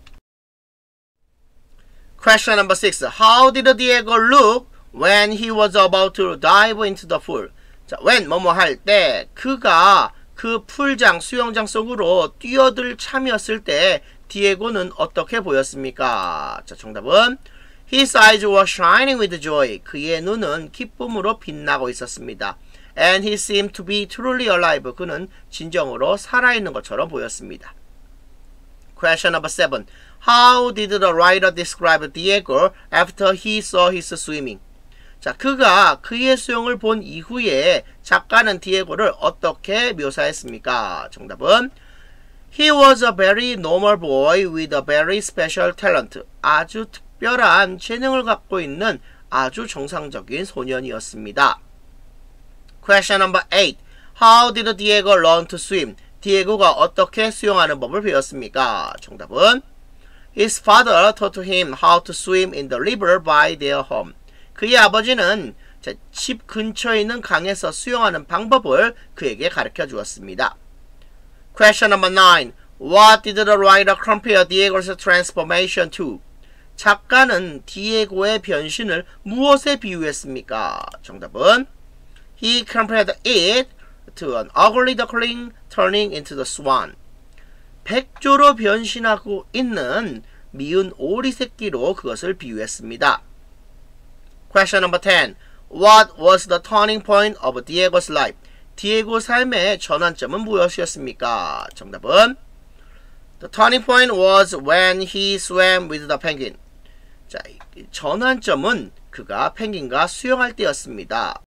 S2: Question number six. How did Diego look when he was about to dive into the pool? 자, when 뭐뭐 할 때 그가 그 풀장, 수영장 속으로 뛰어들 참이었을 때 디에고는 어떻게 보였습니까? 자, 정답은 His eyes were shining with joy. 그의 눈은 기쁨으로 빛나고 있었습니다. And he seemed to be truly alive. 그는 진정으로 살아있는 것처럼 보였습니다. Question number seven. How did the writer describe Diego after he saw his swimming? 자, 그가 그의 수영을 본 이후에 작가는 디에고를 어떻게 묘사했습니까? 정답은 He was a very normal boy with a very special talent. 아주 특별한 재능을 갖고 있는 아주 정상적인 소년이었습니다. Question number eight. How did Diego learn to swim? 디에고가 어떻게 수영하는 법을 배웠습니까? 정답은 His father taught him how to swim in the river by their home. 그의 아버지는 집 근처에 있는 강에서 수영하는 방법을 그에게 가르쳐 주었습니다. Question number nine. What did the writer compare Diego's transformation to? 작가는 디에고의 변신을 무엇에 비유했습니까? 정답은 He compared it to an ugly duckling turning into the swan. 백조로 변신하고 있는 미운 오리 새끼로 그것을 비유했습니다. Question number ten. What was the turning point of Diego's life? 디에고 삶의 전환점은 무엇이었습니까? 정답은 The turning point was when he swam with the penguin. 자, 전환점은 그가 펭귄과 수영할 때였습니다.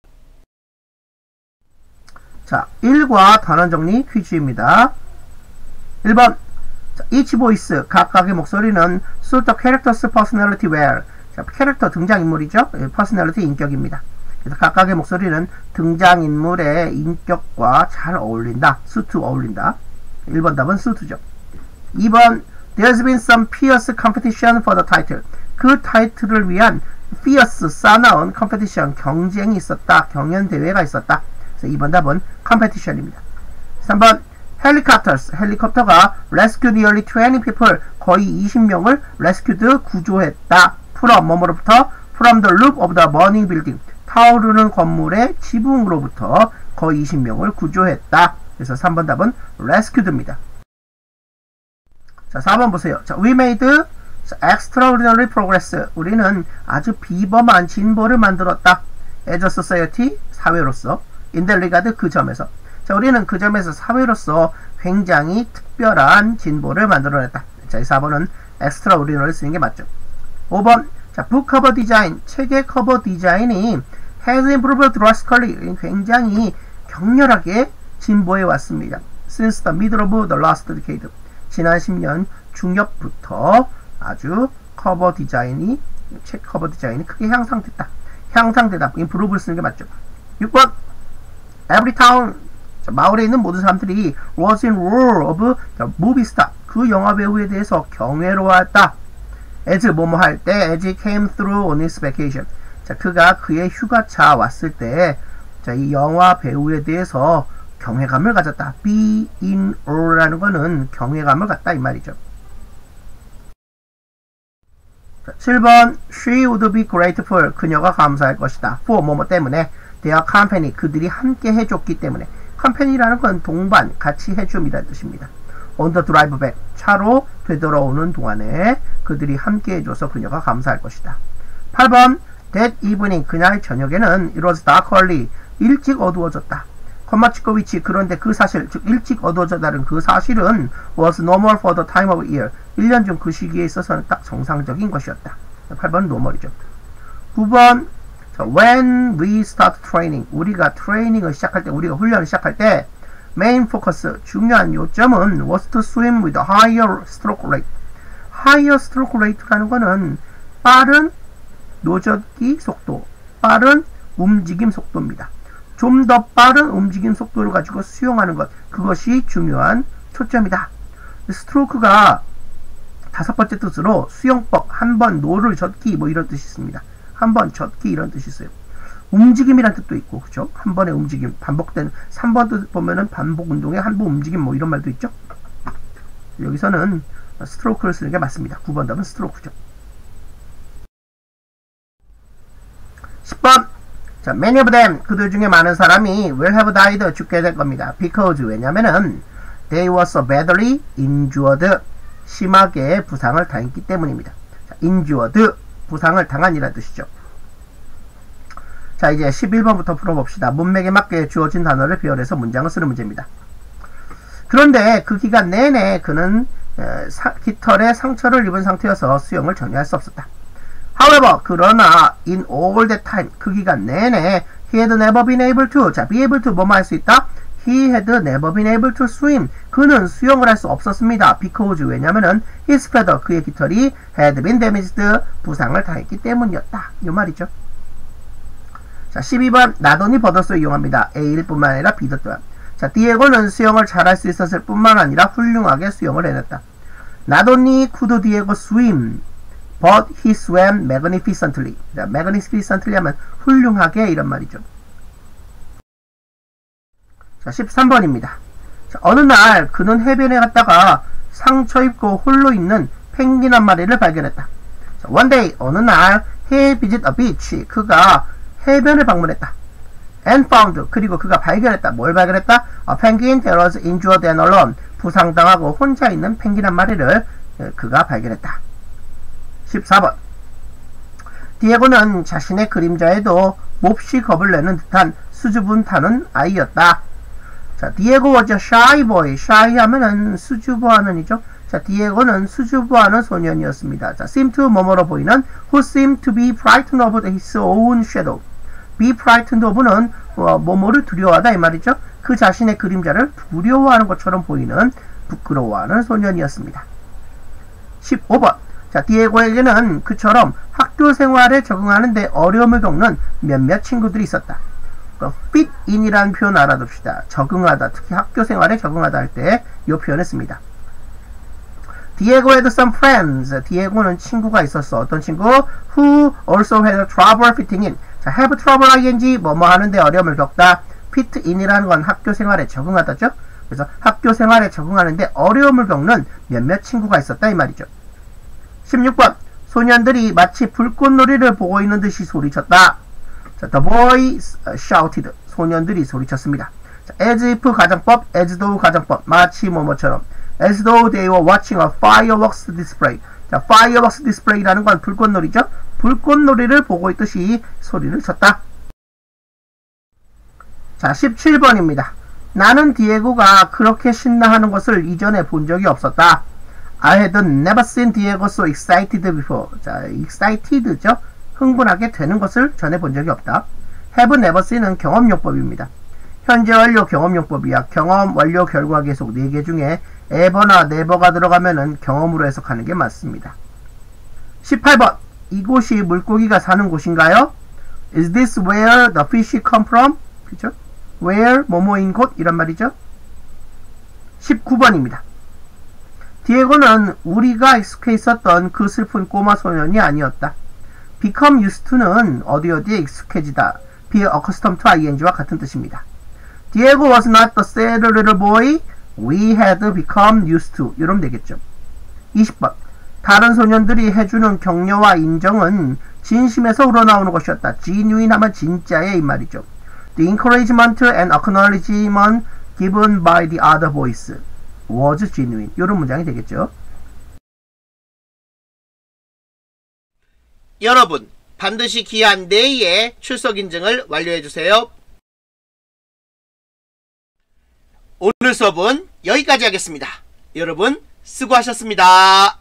S3: 자, 일과 단원 정리 퀴즈입니다. 일 번. 자, each voice, 각각의 목소리는 suit the character's personality well. 자, 캐릭터 등장인물이죠. personality 인격입니다. 그래서 각각의 목소리는 등장인물의 인격과 잘 어울린다. suit 어울린다. 일 번 답은 suit죠. 이 번. There's been some fierce competition for the title. 그 타이틀을 위한 fierce, 싸나운 competition, 경쟁이 있었다. 경연대회가 있었다. 그래서 이 번 답은 competition입니다. 삼 번. Helicopters, 헬리콥터가 rescued nearly twenty people, 거의 이십 명을 rescued, 구조했다. from, 뭐뭐로부터 from the roof of the burning building, 타오르는 건물의 지붕으로부터 거의 이십 명을 구조했다. 그래서 삼 번 답은 rescued입니다. 자, 사 번 보세요. 자, we made extraordinary progress. 우리는 아주 비범한 진보를 만들었다. as a society, 사회로서. in that regard, 그 점에서. 자, 우리는 그 점에서 사회로서 굉장히 특별한 진보를 만들어냈다. 자, 이 사 번은 extraordinary 쓰는 게 맞죠. 오 번. 자, book cover design, 책의 커버 디자인이 has improved drastically. 굉장히 격렬하게 진보해 왔습니다. since the middle of the last decade. 지난 십 년 중엽부터 아주 커버 디자인이, 책 커버 디자인이 크게 향상됐다. 향상되다. improve 쓰는 게 맞죠. 육 번. every town, 자, 마을에 있는 모든 사람들이 was in awe of the movie star. 그 영화 배우에 대해서 경외로웠다. as 뭐뭐 할 때, as he came through on his vacation. 자, 그가 그의 휴가차 왔을 때, 자, 이 영화 배우에 대해서 경외감을 가졌다. be in awe라는 거는 경외감을 갖다 이 말이죠. 자, 칠 번. She would be grateful. 그녀가 감사할 것이다. for 뭐뭐 때문에. their company, 그들이 함께 해줬기 때문에. 컴패니라는 건 동반, 같이 해줌이라는 뜻입니다. on the drive back, 차로 되돌아오는 동안에 그들이 함께 해줘서 그녀가 감사할 것이다. 팔 번 that evening, 그날 저녁에는 it was dark early, 일찍 어두워졌다. 콤마 찍고 위치, 그런데 그 사실, 즉 일찍 어두워졌다는 그 사실은 was normal for the time of year, 일 년 중 그 시기에 있어서는 딱 정상적인 것이었다. 팔 번은 normal이죠. 구 번 when we start training, 우리가 트레이닝을 시작할 때, 우리가 훈련을 시작할 때 main focus, 중요한 요점은 was to swim with a higher stroke rate. higher stroke rate라는 거는 빠른 노젓기 속도, 빠른 움직임 속도입니다. 좀 더 빠른 움직임 속도를 가지고 수영하는 것, 그것이 중요한 초점이다. 스트로크가 다섯 번째 뜻으로 수영법, 한 번 노를 젓기 뭐 이런 뜻이 있습니다. 한 번 젓기 이런 뜻이 있어요. 움직임이란 뜻도 있고, 그죠? 한 번의 움직임, 반복된, 삼 번 뜻 보면은 반복 운동의 한 번 움직임 뭐 이런 말도 있죠? 여기서는 스트로크를 쓰는 게 맞습니다. 구 번 답은 스트로크죠. 십 번. 자, many of them, 그들 중에 많은 사람이 will have died, 죽게 될 겁니다. because, 왜냐면은 they were so badly injured, 심하게 부상을 당했기 때문입니다. 자, injured, 부상을 당한이라는 뜻이죠. 자, 이제 십일 번부터 풀어봅시다. 문맥에 맞게 주어진 단어를 배열해서 문장을 쓰는 문제입니다. 그런데 그 기간 내내 그는 에, 사, 깃털에 상처를 입은 상태여서 수영을 전혀 할 수 없었다. However, 그러나 in all that time, 그 기간 내내 he had never been able to, 자, be able to 뭐뭐 할 수 있다? He had never been able to swim. 그는 수영을 할 수 없었습니다. Because, 왜냐면은 his feather, 그의 깃털이 had been damaged, 부상을 당했기 때문이었다. 이 말이죠. 자, 십이 번, 나돈이 버더스 이용합니다. A일 뿐만 아니라 B도 또한. 자, 디에고는 수영을 잘할 수 있었을 뿐만 아니라 훌륭하게 수영을 해냈다. Not only could Diego swim, but he swam magnificently. 자, magnificently 하면 훌륭하게 이런 말이죠. 자, 십삼 번입니다. 자, 어느 날 그는 해변에 갔다가 상처 입고 홀로 있는 펭귄 한 마리를 발견했다. 자, one day, 어느 날 he visited a beach. 그가 해변을 방문했다. and found, 그리고 그가 발견했다. 뭘 발견했다? A penguin that was injured and alone. 부상당하고 혼자 있는 펭귄 한 마리를 그가 발견했다. 십사 번. 디에고는 자신의 그림자에도 몹시 겁을 내는 듯한 수줍은 타는 아이였다. 자, 디에고 was a shy boy. shy 하면은 수줍어하는 이죠. 자, 디에고는 수줍어하는 소년이었습니다. 자, seem to 뭐뭐로 보이는 who seemed to be frightened of his own shadow. be frightened of는 어, 뭐뭐를 두려워하다 이 말이죠. 그 자신의 그림자를 두려워하는 것처럼 보이는 부끄러워하는 소년이었습니다. 십오 번. 자, 디에고에게는 그처럼 학교 생활에 적응하는데 어려움을 겪는 몇몇 친구들이 있었다. 그 fit in이라는 표현 알아둡시다. 적응하다, 특히 학교 생활에 적응하다 할 때 이 표현을 씁니다. 디에고 had some friends. 디에고는 친구가 있었어. 어떤 친구? Who also had trouble fitting in. 자, have trouble ing, 뭐뭐 하는데 어려움을 겪다. fit in이라는 건 학교 생활에 적응하다죠. 그래서 학교 생활에 적응하는데 어려움을 겪는 몇몇 친구가 있었다 이 말이죠. 십육 번. 소년들이 마치 불꽃놀이를 보고 있는 듯이 소리쳤다. 자, the boys shouted. 소년들이 소리쳤습니다. 자, as if 가정법, as though 가정법, 마치 뭐뭐처럼. as though they were watching a fireworks display. 자, fireworks display라는 건 불꽃놀이죠. 불꽃놀이를 보고 있듯이 소리를 쳤다. 자, 십칠 번입니다. 나는 디에고가 그렇게 신나하는 것을 이전에 본 적이 없었다. I had never seen Diego so excited before. 자, excited죠. 흥분하게 되는 것을 전에 본 적이 없다. have never seen은 경험용법입니다. 현재 완료 경험용법이야. 경험, 완료, 결과 계속 네 개 중에 ever나 never가 들어가면은 경험으로 해석하는 게 맞습니다. 십팔 번. 이곳이 물고기가 사는 곳인가요? Is this where the fish come from? 그죠? where, 뭐뭐인 곳 이런 말이죠. 십구 번입니다. 디에고는 우리가 익숙해 있었던 그 슬픈 꼬마 소년이 아니었다. become used to는 어디 어디에 익숙해지다. be accustomed to ing와 같은 뜻입니다. Diego was not the sad little boy we had become used to. 이러면 되겠죠. 이십 번. 다른 소년들이 해주는 격려와 인정은 진심에서 우러나오는 것이었다. genuine 하면 진짜의 이 말이죠. The encouragement and acknowledgement given by the other voice was genuine. 이런 문장이 되겠죠.
S2: 여러분, 반드시 기한 내에 출석 인증을 완료해주세요. 오늘 수업은 여기까지 하겠습니다. 여러분, 수고하셨습니다.